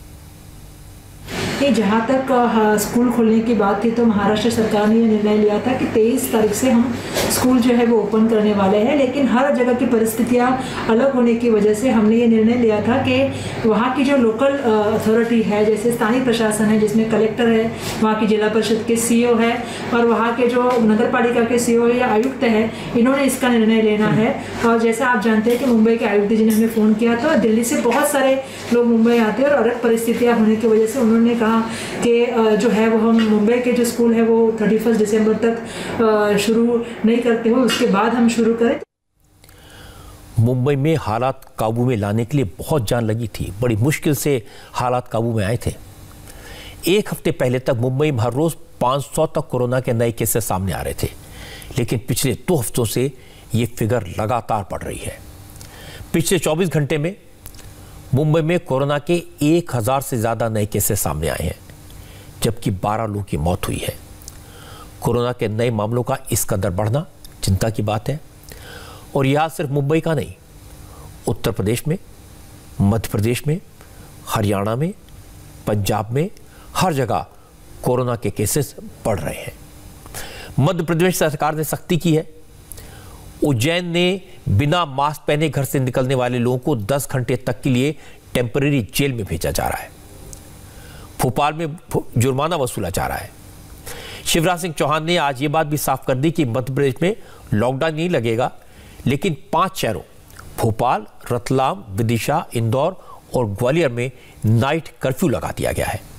कि जहाँ तक स्कूल खोलने की बात थी तो महाराष्ट्र सरकार ने यह निर्णय लिया था कि तेईस तारीख से हम स्कूल जो है वो ओपन करने वाले हैं, लेकिन हर जगह की परिस्थितियाँ अलग होने की वजह से हमने ये निर्णय लिया था कि वहाँ की जो लोकल अथॉरिटी है, जैसे स्थानीय प्रशासन है जिसमें कलेक्टर है, वहाँ की जिला परिषद के सी ओ है और वहाँ के जो नगर पालिका के सी ओ या आयुक्त है, इन्होंने इसका निर्णय लेना है। और जैसा आप जानते हैं कि मुंबई के आयुक्त जी ने हमें फ़ोन किया था, दिल्ली से बहुत सारे लोग मुंबई आते हैं और अलग परिस्थितियाँ होने की वजह से उन्होंने कहा कि जो है वो हम मुंबई के जो स्कूल है वो थर्टी फर्स्ट दिसंबर तक शुरू नहीं करते हो, उसके बाद हम शुरू करें। मुंबई में हालात काबू में लाने के लिए बहुत जान लगी थी, बड़ी मुश्किल से हालात काबू में आए थे। एक हफ्ते पहले तक मुंबई में हर रोज पाँच सौ तक कोरोना के नए केसेस सामने आ रहे थे, लेकिन पिछले दो हफ्तों से ये फिगर लगातार बढ़ रही है। पिछले चौबीस घंटे में मुंबई में कोरोना के एक हजार से ज्यादा नए केसेस सामने आए हैं, जबकि बारह लोगों की मौत हुई है। कोरोना के नए मामलों का इस कदर बढ़ना चिंता की बात है। और यह सिर्फ मुंबई का नहीं, उत्तर प्रदेश में, मध्य प्रदेश में, हरियाणा में, पंजाब में, हर जगह कोरोना के केसेस बढ़ रहे हैं। मध्य प्रदेश सरकार ने सख्ती की है। उज्जैन ने बिना मास्क पहने घर से निकलने वाले लोगों को दस घंटे तक के लिए टेम्पररी जेल में भेजा जा रहा है। भोपाल में जुर्माना वसूला जा रहा है। शिवराज सिंह चौहान ने आज ये बात भी साफ कर दी कि मध्य प्रदेश में लॉकडाउन नहीं लगेगा, लेकिन पांच शहरों भोपाल, रतलाम, विदिशा, इंदौर और ग्वालियर में नाइट कर्फ्यू लगा दिया गया है।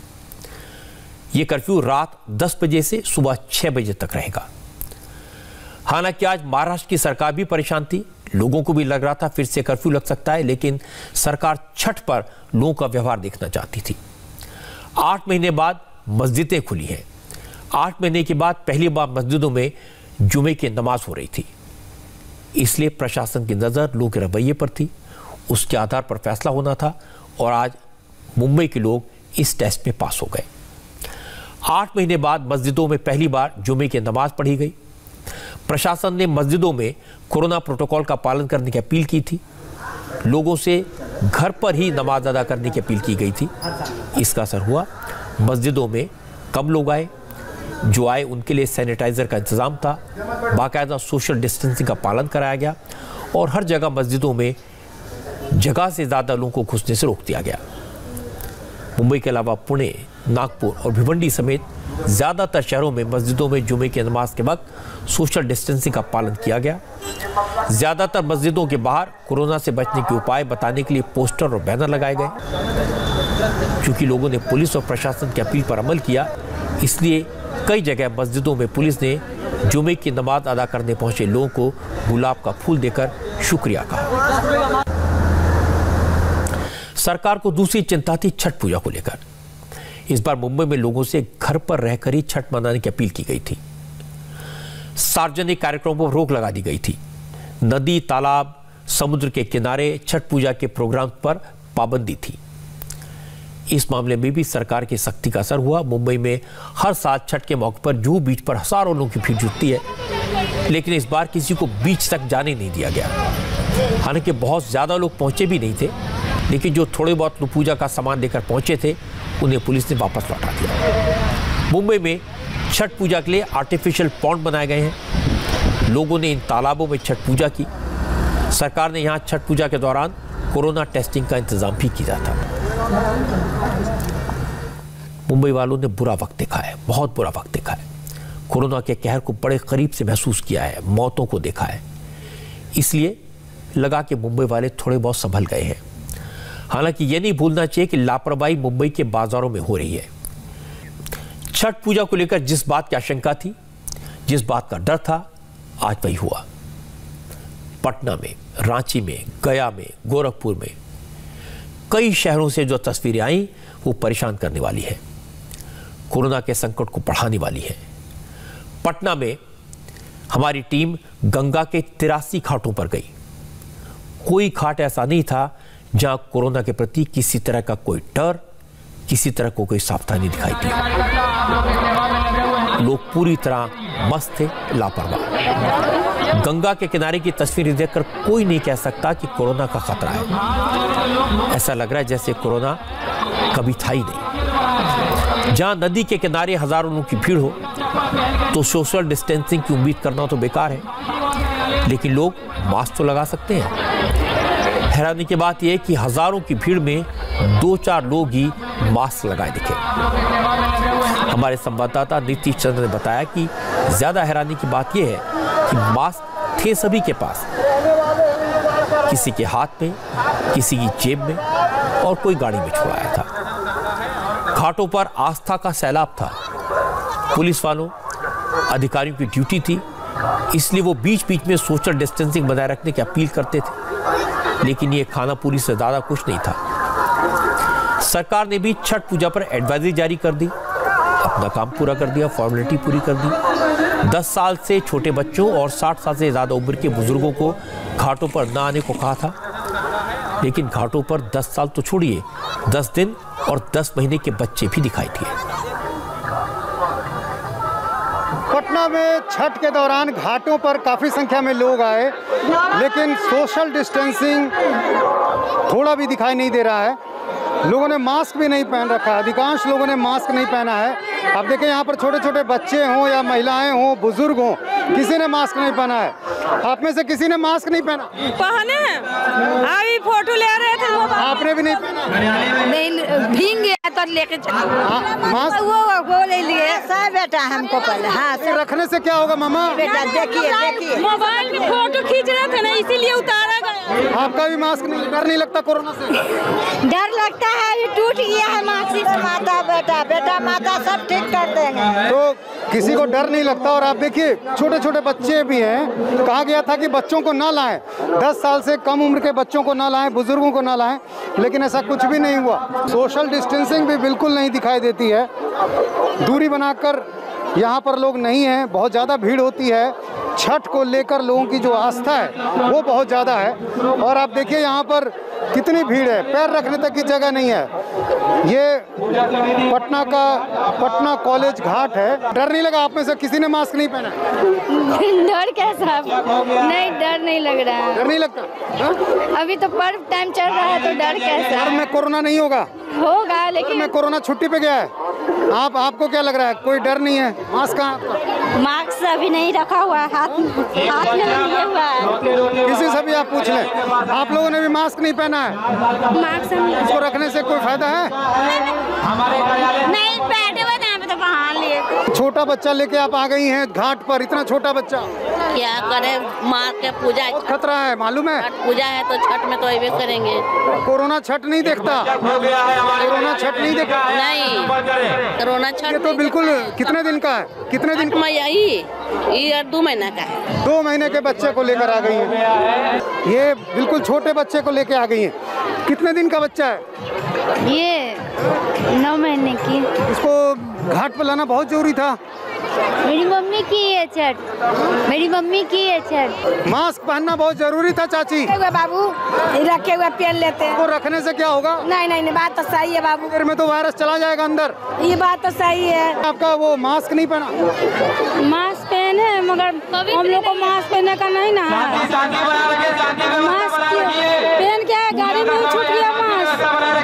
यह कर्फ्यू रात दस बजे से सुबह छह बजे तक रहेगा। हालांकि आज महाराष्ट्र की सरकार भी परेशान थी। लोगों को भी लग रहा था फिर से कर्फ्यू लग सकता है, लेकिन सरकार छठ पर लोगों का व्यवहार देखना चाहती थी। आठ महीने बाद मस्जिदें खुली हैं। आठ महीने के बाद पहली बार मस्जिदों में जुमे की नमाज हो रही थी। इसलिए प्रशासन की नजर लोगों के रवैये पर थी, उसके आधार पर फैसला होना था, और आज मुंबई के लोग इस टेस्ट में पास हो गए। आठ महीने बाद मस्जिदों में पहली बार जुमे की नमाज पढ़ी गई। प्रशासन ने मस्जिदों में कोरोना प्रोटोकॉल का पालन करने की अपील की थी। लोगों से घर पर ही नमाज अदा करने की अपील की गई थी। इसका असर हुआ। मस्जिदों में कम लोग आए। जो आए उनके लिए सैनिटाइजर का इंतजाम था। बाकायदा सोशल डिस्टेंसिंग का पालन कराया गया और हर जगह मस्जिदों में जगह से ज़्यादा लोगों को घुसने से रोक दिया गया। मुंबई के अलावा पुणे, नागपुर और भिवंडी समेत ज़्यादातर शहरों में मस्जिदों में जुमे की नमाज के वक्त सोशल डिस्टेंसिंग का पालन किया गया। ज़्यादातर मस्जिदों के बाहर कोरोना से बचने के उपाय बताने के लिए पोस्टर और बैनर लगाए गए। क्योंकि लोगों ने पुलिस और प्रशासन की अपील पर अमल किया, इसलिए कई जगह मस्जिदों में पुलिस ने जुमे की नमाज अदा करने पहुंचे लोगों को गुलाब का फूल देकर शुक्रिया कहा। सरकार को दूसरी चिंता थी छठ पूजा को लेकर। इस बार मुंबई में लोगों से घर पर रहकर ही छठ मनाने की अपील की गई थी। सार्वजनिक कार्यक्रमों पर रोक लगा दी गई थी। नदी, तालाब, समुद्र के किनारे छठ पूजा के प्रोग्राम पर पाबंदी थी। इस मामले में भी सरकार की सख्ती का असर हुआ। मुंबई में हर साल छठ के मौके पर जुहू बीच पर हजारों लोगों की भीड़ जुटती है, लेकिन इस बार किसी को बीच तक जाने नहीं दिया गया। हालांकि बहुत ज्यादा लोग पहुंचे भी नहीं थे, लेकिन जो थोड़े बहुत लोग पूजा का सामान लेकर पहुंचे थे उन्हें पुलिस ने वापस लौटा दिया। मुंबई में छठ पूजा के लिए आर्टिफिशियल पॉन्ड बनाए गए हैं। लोगों ने इन तालाबों में छठ पूजा की। सरकार ने यहां छठ पूजा के दौरान कोरोना टेस्टिंग का इंतजाम भी किया था। मुंबई वालों ने बुरा वक्त देखा है, बहुत बुरा वक्त देखा है। कोरोना के कहर को बड़े करीब से महसूस किया है, मौतों को देखा है। इसलिए लगा कि मुंबई वाले थोड़े बहुत संभल गए हैं। हालांकि यह नहीं भूलना चाहिए कि लापरवाही मुंबई के बाजारों में हो रही है। छठ पूजा को लेकर जिस बात की आशंका थी, जिस बात का डर था, आज वही हुआ। पटना में, रांची में, गया में, गोरखपुर में, कई शहरों से जो तस्वीरें आई वो परेशान करने वाली है, कोरोना के संकट को बढ़ाने वाली है। पटना में हमारी टीम गंगा के तिरासी घाटों पर गई। कोई घाट ऐसा नहीं था जहां कोरोना के प्रति किसी तरह का कोई डर, किसी तरह को कोई सावधानी दिखाई दी। लोग पूरी तरह मस्त थे, लापरवाह। गंगा के किनारे की तस्वीरें देखकर कोई नहीं कह सकता कि कोरोना का खतरा है। ऐसा लग रहा है जैसे कोरोना कभी था ही नहीं। जहां नदी के किनारे हजारों लोगों की भीड़ हो तो सोशल डिस्टेंसिंग की उम्मीद करना तो बेकार है, लेकिन लोग मास्क तो लगा सकते हैं। हैरानी की बात यह है कि हजारों की भीड़ में दो चार लोग ही मास्क लगाए दिखे। हमारे संवाददाता नीतीश चंद्र ने बताया कि ज्यादा हैरानी की बात यह है कि मास्क थे सभी के पास, किसी के हाथ में, किसी की जेब में और कोई गाड़ी में छुड़ाया था। घाटों पर आस्था का सैलाब था। पुलिस वालों, अधिकारियों की ड्यूटी थी, इसलिए वो बीच बीच में सोशल डिस्टेंसिंग बनाए रखने की अपील करते थे, लेकिन ये खाना पूरी से ज्यादा कुछ नहीं था। सरकार ने भी छठ पूजा पर एडवाइजरी जारी कर दी। अपना काम पूरा कर दिया, फॉर्मेलिटी पूरी कर दी। दस साल से छोटे बच्चों और साठ साल से ज़्यादा उम्र के बुजुर्गों को घाटों पर न आने को कहा था, लेकिन घाटों पर दस साल तो छोड़िए, दस दिन और दस महीने के बच्चे भी दिखाई दिए। पटना में छठ के दौरान घाटों पर काफ़ी संख्या में लोग आए, लेकिन सोशल डिस्टेंसिंग थोड़ा भी दिखाई नहीं दे रहा है। लोगों ने मास्क भी नहीं पहन रखा, अधिकांश लोगों ने मास्क नहीं पहना है। अब देखें यहाँ पर छोटे छोटे बच्चे हों या महिलाएं हों, बुजुर्ग हों, किसी ने मास्क नहीं पहना है। आप में से किसी ने मास्क नहीं पहना? पहने हैं, अभी फोटो ले रहे थे। आपने भी नहीं पहना? नहीं, भीग गया तो लेके मास्क वो वो ले लिए सब बेटा हमको पहले। हाँ, रखने से क्या होगा मामा? बेटा देखिए देखिए, मोबाइल में फोटो खींच रहे थे ना, इसीलिए उतारा गया। आपका भी मास्क नहीं, डर नहीं लगता कोरोना से? डर लगता है, अभी टूट गया है मास्क। माता बेटा बेटा माता सब ठीक कर देंगे। तो किसी को डर नहीं लगता। और आप देखिए छोटे छोटे बच्चे भी हैं, कहा गया था कि बच्चों को ना लाएं, दस साल से कम उम्र के बच्चों को ना लाएं, बुजुर्गों को ना लाएं, लेकिन ऐसा कुछ भी नहीं हुआ। सोशल डिस्टेंसिंग भी बिल्कुल नहीं दिखाई देती है। दूरी बनाकर यहाँ पर लोग नहीं हैं, बहुत ज़्यादा भीड़ होती है। छठ को लेकर लोगों की जो आस्था है वो बहुत ज़्यादा है। और आप देखिए यहाँ पर कितनी भीड़ है, पैर रखने तक की जगह नहीं है। ये पटना का पटना कॉलेज घाट है। डर नहीं लगा आप में से किसी ने मास्क नहीं पहना? डर कैसा? नहीं, डर नहीं लग रहा है। डर नहीं लगता? हा? अभी तो पर्व टाइम चल रहा है तो डर कैसा? पर्व में कोरोना नहीं होगा? होगा, लेकिन में कोरोना छुट्टी पे गया है। आप आपको क्या लग रहा है, कोई डर नहीं है? मास्क कहाँ आपका? मास्क अभी नहीं रखा हुआ है, हाथ हाथ में लिए हुआ है। किसी से भी आप पूछ लें, आप लोगों ने भी मास्क नहीं पहना है। मास्क इसको रखने से कोई फायदा है? नहीं, बैठे हुए थे तो पहन लिए। छोटा बच्चा लेके आप आ गई हैं घाट पर, इतना छोटा बच्चा। क्या करे, माँ के पूजा खतरा है, मालूम है? पूजा है तो छठ में तो ये करेंगे। कोरोना छठ नहीं देखता, कोरोना छठ नहीं देखता। नहीं, कोरोना छठ तो बिल्कुल। कितने दिन का है? कितने दिन का? यही ये दो महीना का है। दो महीने के बच्चे को लेकर आ गई हैं। ये बिल्कुल छोटे बच्चे को लेकर आ गई हैं। कितने दिन का बच्चा है? ये नौ महीने की। इसको घाट पर लाना बहुत जरूरी था। मेरी मम्मी की है छठ, मेरी मम्मी की है छठ। मास्क पहनना बहुत जरूरी था चाची। बाबू रखे हुए पहन लेते हैं। वो रखने से क्या होगा? नहीं नहीं नहीं, बात तो सही है बाबू। फिर में तो वायरस चला जाएगा अंदर। ये बात तो सही है। आपका वो मास्क नहीं पहना? मास्क पहने है, मगर हम लोग को मास्क पहनने का नहीं ना। मास्क पहन क्या है, गाड़ी में छूट गया मास्क।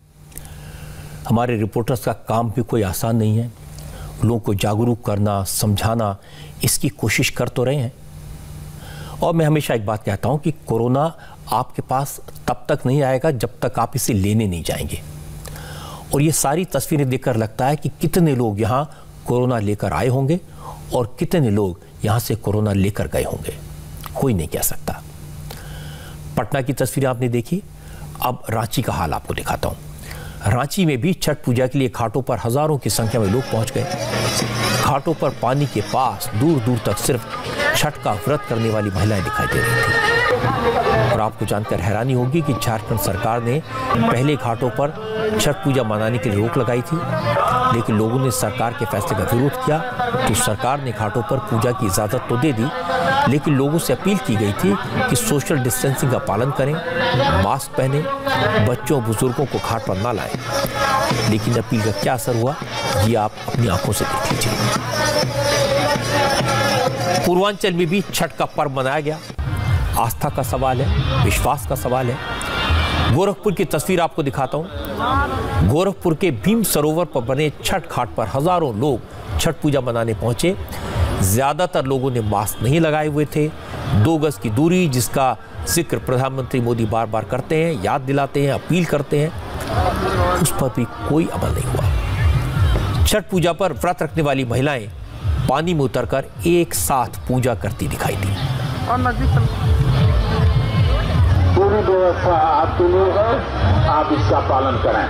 हमारे रिपोर्टर्स का काम भी कोई आसान नहीं है। लोगों को जागरूक करना, समझाना, इसकी कोशिश कर तो रहे हैं। और मैं हमेशा एक बात कहता हूं कि कोरोना आपके पास तब तक नहीं आएगा जब तक आप इसे लेने नहीं जाएंगे। और ये सारी तस्वीरें देखकर लगता है कि कितने लोग यहाँ कोरोना लेकर आए होंगे और कितने लोग यहाँ से कोरोना लेकर गए होंगे, कोई नहीं कह सकता। पटना की तस्वीरें आपने देखी, अब रांची का हाल आपको दिखाता हूँ। रांची में भी छठ पूजा के लिए घाटों पर हजारों की संख्या में लोग पहुंच गए। घाटों पर पानी के पास दूर दूर तक सिर्फ छठ का व्रत करने वाली महिलाएं दिखाई दे रही थी। और आपको जानकर हैरानी होगी कि झारखंड सरकार ने पहले घाटों पर छठ पूजा मनाने के लिए रोक लगाई थी, लेकिन लोगों ने सरकार के फैसले का विरोध किया तो सरकार ने घाटों पर पूजा की इजाजत तो दे दी, लेकिन लोगों से अपील की गई थी कि सोशल डिस्टेंसिंग का पालन करें, मास्क पहने, बच्चों बुजुर्गों को घाट पर ना लाएं। लेकिन अपील का क्या असर हुआ, ये आप अपनी आंखों से देख लीजिए। पूर्वांचल में भी छठ का पर्व मनाया गया। आस्था का सवाल है, विश्वास का सवाल है। गोरखपुर की तस्वीर आपको दिखाता हूं। गोरखपुर के भीम सरोवर पर बने छठ घाट पर हजारों लोग छठ पूजा मनाने पहुंचे। ज्यादातर लोगों ने मास्क नहीं लगाए हुए थे। दो गज की दूरी, जिसका जिक्र प्रधानमंत्री मोदी बार बार करते हैं, याद दिलाते हैं, अपील करते हैं, उस पर भी कोई अमल नहीं हुआ। छठ पूजा पर व्रत रखने वाली महिलाएं पानी में उतरकर एक साथ पूजा करती दिखाई दी। पूरी व्यवस्था आपके लिए है, आप इसका पालन करें।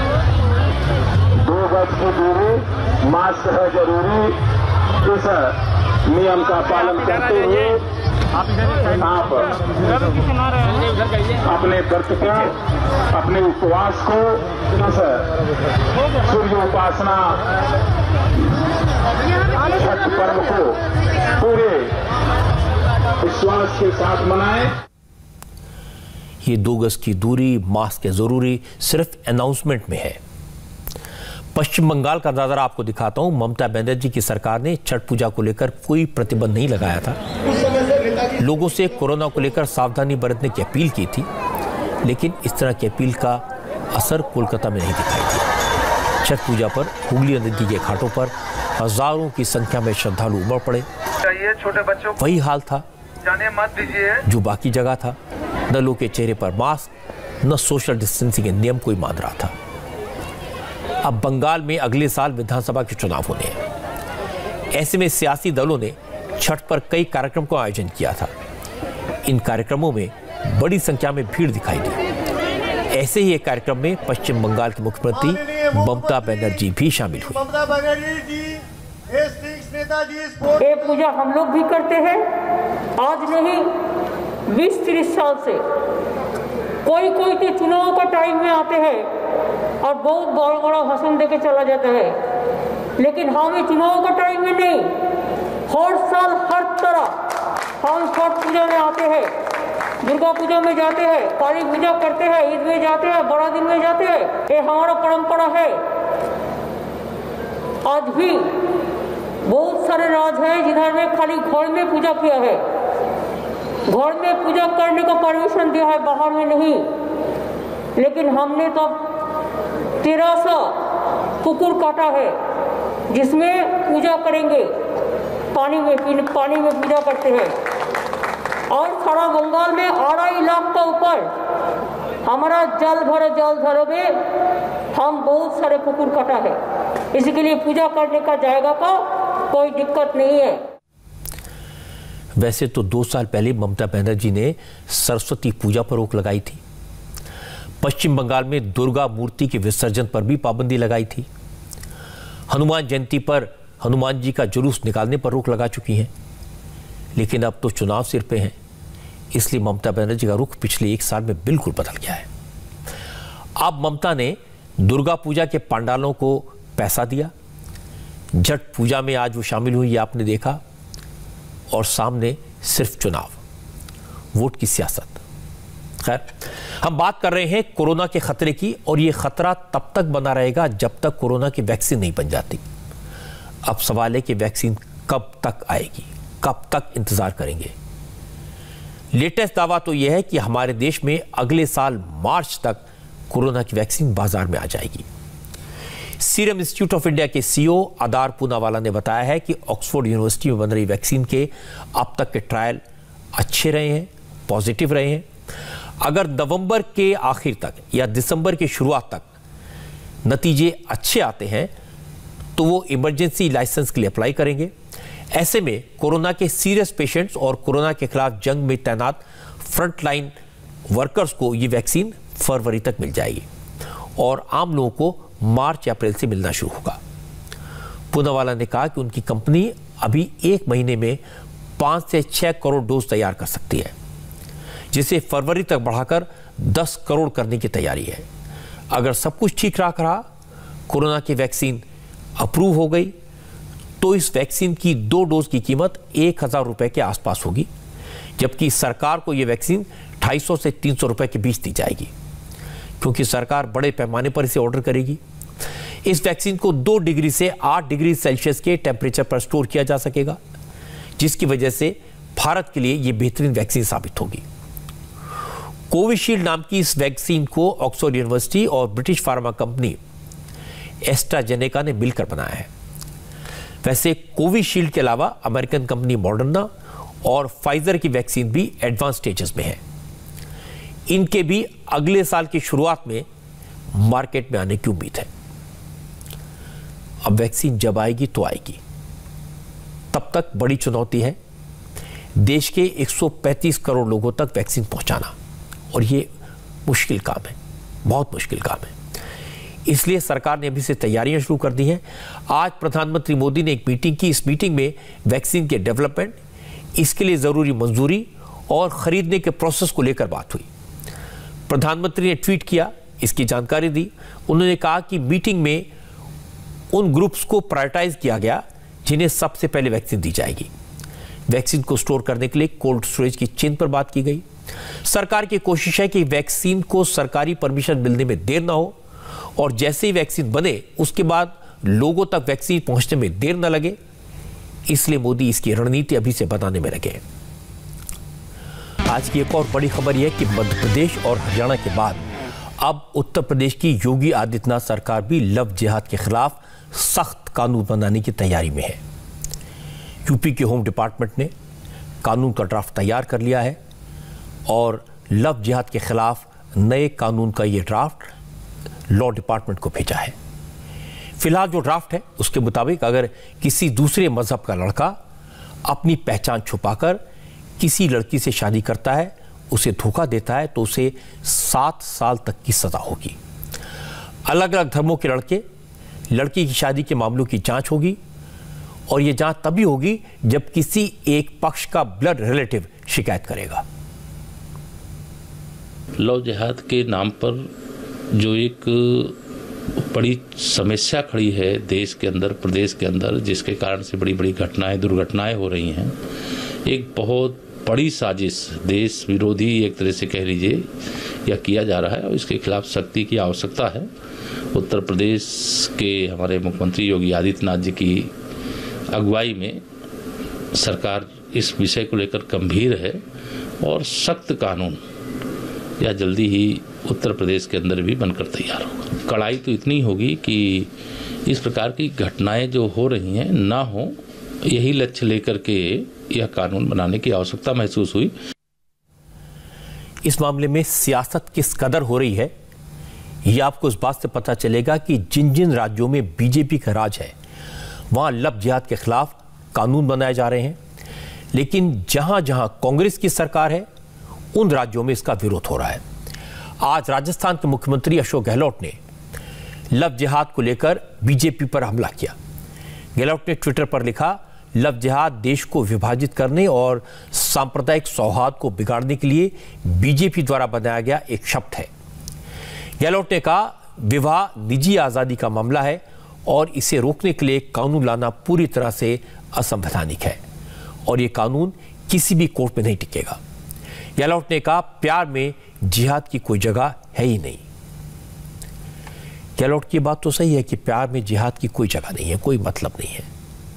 दो गज की दूरी, मास्क है जरूरी। इस नियम का पालन करते हुए आप अपने व्रत का, अपने उपवास को, सूर्य उपासना छठ पर्व को पूरे विश्वास के साथ मनाएं। ये दो गज की दूरी, मास्क है जरूरी, सिर्फ अनाउंसमेंट में है। पश्चिम बंगाल का नजारा आपको दिखाता हूं। ममता बनर्जी की सरकार ने छठ पूजा को लेकर कोई प्रतिबंध नहीं लगाया था। लोगों से कोरोना को लेकर सावधानी बरतने की अपील की थी, लेकिन इस तरह की अपील का असर कोलकाता में नहीं दिखाई दिया। छठ पूजा पर हुगली नदी के घाटों पर हजारों की संख्या में श्रद्धालु उमड़ पड़े। छोटे बच्चों वही हाल था जाने मत दीजिए जो बाकी जगह था। न लोगों के चेहरे पर मास्क, न सोशल डिस्टेंसिंग के नियम कोई मान रहा था। अब बंगाल में अगले साल विधानसभा के चुनाव होने हैं। ऐसे में सियासी दलों ने छठ पर कई कार्यक्रम का आयोजन किया था। इन कार्यक्रमों में बड़ी संख्या में भीड़ दिखाई दी। ऐसे ही एक कार्यक्रम में पश्चिम बंगाल के मुख्यमंत्री ममता बनर्जी भी शामिल हुई। ये पूजा हम लोग भी करते हैं, आज नहीं बीस तीस साल से। कोई कोई तो चुनाव का टाइम में आते हैं और बहुत बड़ा बड़ा भाषण देके चला जाता है, लेकिन हमें चुनाव का टाइम में नहीं, हर साल हर तरह हम छठ पूजा में आते हैं, दुर्गा पूजा में जाते हैं, काली पूजा करते हैं, ईद में जाते हैं, बड़ा दिन में जाते हैं। ये हमारा परंपरा है। आज भी बहुत सारे राज्य हैं जिधर में खाली घर में पूजा किया है, घर में पूजा करने का परमिशन दिया है, बाहर में नहीं। लेकिन हमने तो तेरह सौ कुकुर काटा है जिसमें पूजा करेंगे, पानी में पीने पानी में पूजा करते हैं। और सारा बंगाल में अढ़ाई लाख का ऊपर हमारा जल भरो जल धरो में हम बहुत सारे कुकुर काटा है। इसके लिए पूजा करने का जाएगा का कोई दिक्कत नहीं है। वैसे तो दो साल पहले ममता बनर्जी ने सरस्वती पूजा पर रोक लगाई थी। पश्चिम बंगाल में दुर्गा मूर्ति के विसर्जन पर भी पाबंदी लगाई थी। हनुमान जयंती पर हनुमान जी का जुलूस निकालने पर रोक लगा चुकी हैं। लेकिन अब तो चुनाव सिर पे हैं, इसलिए ममता बनर्जी का रुख पिछले एक साल में बिल्कुल बदल गया है। अब ममता ने दुर्गा पूजा के पंडालों को पैसा दिया। छठ पूजा में आज वो शामिल हुई, आपने देखा, और सामने सिर्फ चुनाव, वोट की सियासत। खैर, हम बात कर रहे हैं कोरोना के खतरे की, और यह खतरा तब तक बना रहेगा जब तक कोरोना की वैक्सीन नहीं बन जाती। अब सवाल है कि वैक्सीन कब तक आएगी, कब तक इंतजार करेंगे। लेटेस्ट दावा तो यह है कि हमारे देश में अगले साल मार्च तक कोरोना की वैक्सीन बाजार में आ जाएगी। सीरम इंस्टीट्यूट ऑफ इंडिया के सीईओ आदार पूनावाला ने बताया है कि ऑक्सफोर्ड यूनिवर्सिटी में बन रही वैक्सीन के अब तक के ट्रायल अच्छे रहे हैं, पॉजिटिव रहे हैं। अगर नवंबर के आखिर तक या दिसंबर की शुरुआत तक नतीजे अच्छे आते हैं तो वो इमरजेंसी लाइसेंस के लिए अप्लाई करेंगे। ऐसे में कोरोना के सीरियस पेशेंट्स और कोरोना के खिलाफ जंग में तैनात फ्रंटलाइन वर्कर्स को ये वैक्सीन फरवरी तक मिल जाएगी और आम लोगों को मार्च या अप्रैल से मिलना शुरू होगा। पूनावाला ने कहा कि उनकी कंपनी अभी एक महीने में पाँच से छः करोड़ डोज तैयार कर सकती है, जिसे फरवरी तक बढ़ाकर दस करोड़ करने की तैयारी है। अगर सब कुछ ठीक ठाक रहा, कोरोना की वैक्सीन अप्रूव हो गई, तो इस वैक्सीन की दो डोज की कीमत एक हजार रुपए के आसपास होगी, जबकि सरकार को यह वैक्सीन ढाई सौ से तीन सौ रुपए के बीच दी जाएगी, क्योंकि सरकार बड़े पैमाने पर इसे ऑर्डर करेगी। इस वैक्सीन को दो डिग्री से आठ डिग्री सेल्सियस के टेम्परेचर पर स्टोर किया जा सकेगा, जिसकी वजह से भारत के लिए यह बेहतरीन वैक्सीन साबित होगी। कोविशील्ड नाम की इस वैक्सीन को ऑक्सफोर्ड यूनिवर्सिटी और ब्रिटिश फार्मा कंपनी एस्ट्राजेनेका ने मिलकर बनाया है। वैसे कोविशील्ड के अलावा अमेरिकन कंपनी मॉडर्ना और फाइजर की वैक्सीन भी एडवांस स्टेजेस में है। इनके भी अगले साल की शुरुआत में मार्केट में आने की उम्मीद है। अब वैक्सीन जब आएगी तो आएगी, तब तक बड़ी चुनौती है देश के एक सौ पैंतीस करोड़ लोगों तक वैक्सीन पहुंचाना, और ये मुश्किल काम है, बहुत मुश्किल काम है। इसलिए सरकार ने अभी से तैयारियां शुरू कर दी हैं। आज प्रधानमंत्री मोदी ने एक मीटिंग की। इस मीटिंग में वैक्सीन के डेवलपमेंट, इसके लिए जरूरी मंजूरी और खरीदने के प्रोसेस को लेकर बात हुई। प्रधानमंत्री ने ट्वीट किया, इसकी जानकारी दी। उन्होंने कहा कि मीटिंग में उन ग्रुप्स को प्रायोरिटाइज किया गया जिन्हें सबसे पहले वैक्सीन दी जाएगी। वैक्सीन को स्टोर करने के लिए कोल्ड स्टोरेज की चेन पर बात की गई। सरकार की कोशिश है कि वैक्सीन को सरकारी परमिशन मिलने में देर ना हो और जैसे ही वैक्सीन बने उसके बाद लोगों तक वैक्सीन पहुंचने में देर न लगे, इसलिए मोदी इसकी रणनीति अभी से बनाने में लगे हैं। आज की एक और बड़ी खबर यह है कि मध्य प्रदेश और हरियाणा के बाद अब उत्तर प्रदेश की योगी आदित्यनाथ सरकार भी लव जिहाद के खिलाफ सख्त कानून बनाने की तैयारी में है। यूपी के होम डिपार्टमेंट ने कानून का ड्राफ्ट तैयार कर लिया है और लव जिहाद के खिलाफ नए कानून का यह ड्राफ्ट लॉ डिपार्टमेंट को भेजा है। फिलहाल जो ड्राफ्ट है उसके मुताबिक अगर किसी दूसरे मजहब का लड़का अपनी पहचान छुपाकर किसी लड़की से शादी करता है, उसे धोखा देता है, तो उसे सात साल तक की सजा होगी। अलग अलग धर्मों के लड़के लड़की की शादी के मामलों की जांच होगी और यह जांच तभी होगी जब किसी एक पक्ष का ब्लड रिलेटिव शिकायत करेगा। लव जिहाद के नाम पर जो एक बड़ी समस्या खड़ी है देश के अंदर, प्रदेश के अंदर, जिसके कारण से बड़ी बड़ी घटनाएं, दुर्घटनाएं हो रही हैं, एक बहुत बड़ी साजिश, देश विरोधी एक तरह से कह लीजिए, यह किया जा रहा है और इसके खिलाफ सख्ती की आवश्यकता है। उत्तर प्रदेश के हमारे मुख्यमंत्री योगी आदित्यनाथ जी की अगुवाई में सरकार इस विषय को लेकर गंभीर है और सख्त कानून या जल्दी ही उत्तर प्रदेश के अंदर भी बनकर तैयार होगा। कड़ाई तो इतनी होगी कि इस प्रकार की घटनाएं जो हो रही हैं ना हो, यही लक्ष्य लेकर के यह कानून बनाने की आवश्यकता महसूस हुई। इस मामले में सियासत किस कदर हो रही है यह आपको इस बात से पता चलेगा कि जिन जिन राज्यों में बीजेपी का राज है वहां लव जिहाद के खिलाफ कानून बनाए जा रहे हैं, लेकिन जहां जहां कांग्रेस की सरकार है उन राज्यों में इसका विरोध हो रहा है। आज राजस्थान के मुख्यमंत्री अशोक गहलोत ने लव जिहाद को लेकर बीजेपी पर हमला किया। गहलोत ने ट्विटर पर लिखा, लव जिहाद देश को विभाजित करने और सांप्रदायिक सौहार्द को बिगाड़ने के लिए बीजेपी द्वारा बनाया गया एक शब्द है। गहलोत ने कहा, विवाह निजी आजादी का मामला है और इसे रोकने के लिए कानून लाना पूरी तरह से असंवैधानिक है और यह कानून किसी भी कोर्ट में नहीं टिकेगा। गहलोत ने कहा, प्यार में जिहाद की कोई जगह है ही नहीं। गहलोत की बात तो सही है कि प्यार में जिहाद की कोई जगह नहीं है, कोई मतलब नहीं है।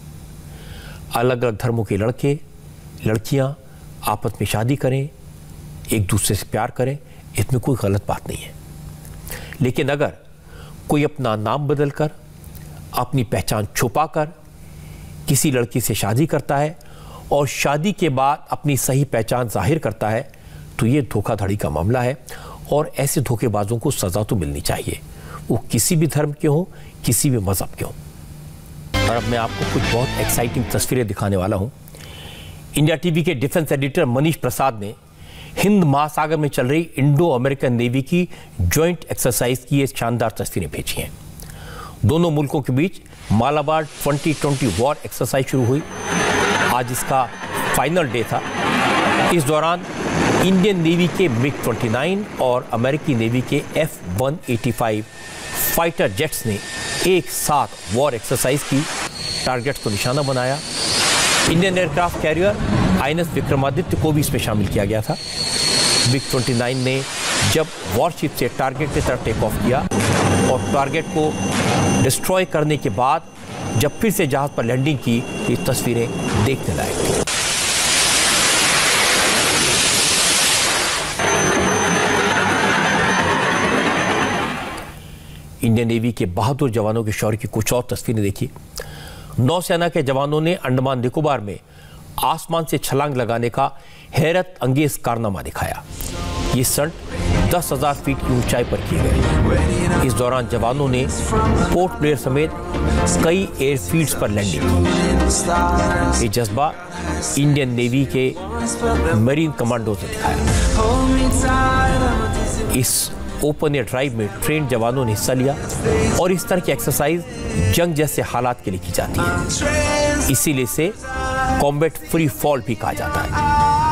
अलग अलग धर्मों के लड़के लड़कियां आपस में शादी करें, एक दूसरे से प्यार करें, इसमें कोई गलत बात नहीं है। लेकिन अगर कोई अपना नाम बदलकर, अपनी पहचान छुपाकर किसी लड़की से शादी करता है और शादी के बाद अपनी सही पहचान जाहिर करता है तो ये धोखाधड़ी का मामला है और ऐसे धोखेबाजों को सजा तो मिलनी चाहिए, वो किसी भी धर्म के हों, किसी भी मजहब के हों। और अब मैं आपको कुछ बहुत एक्साइटिंग तस्वीरें दिखाने वाला हूं। इंडिया टीवी के डिफेंस एडिटर मनीष प्रसाद ने हिंद महासागर में चल रही इंडो अमेरिकन नेवी की ज्वाइंट एक्सरसाइज की ये शानदार तस्वीरें भेजी हैं। दोनों मुल्कों के बीच Malabar twenty twenty war exercise शुरू हुई। आज इसका फाइनल डे था। इस दौरान इंडियन नेवी के मिग उनतीस और अमेरिकी नेवी के F one eighty five fighter jets ने एक साथ वॉर एक्सरसाइज की, टारगेट्स को निशाना बनाया। Indian aircraft carrier I N S Vikramaditya को भी इसमें शामिल किया गया था। मिग उनतीस ने जब वॉरशिप से टारगेट की तरफ टेक ऑफ किया और टारगेट को डिस्ट्रॉय करने के बाद जब फिर से जहाज पर लैंडिंग की, ये तस्वीरें देखने लायक थी। इंडियन नेवी के बहादुर जवानों के शौर्य की कुछ और तस्वीरें देखिए। नौसेना के जवानों ने अंडमान निकोबार में आसमान से छलांग लगाने का हैरत अंगेज कारनामा दिखाया। ये स्टंट दस हजार फीट की ऊंचाई पर किए गए। इस दौरान जवानों ने पोर्ट ब्लेयर समेत कई एयरफील्ड्स पर लैंडिंग की। ये जज्बा इंडियन नेवी के मरीन कमांडोज ने दिखाया। इस ओपन एयर ड्राइव में ट्रेन जवानों ने हिस्सा लिया और इस तरह की एक्सरसाइज जंग जैसे हालात के लिए की जाती है, इसीलिए इसे कॉम्बैट फ्री फॉल भी कहा जाता है।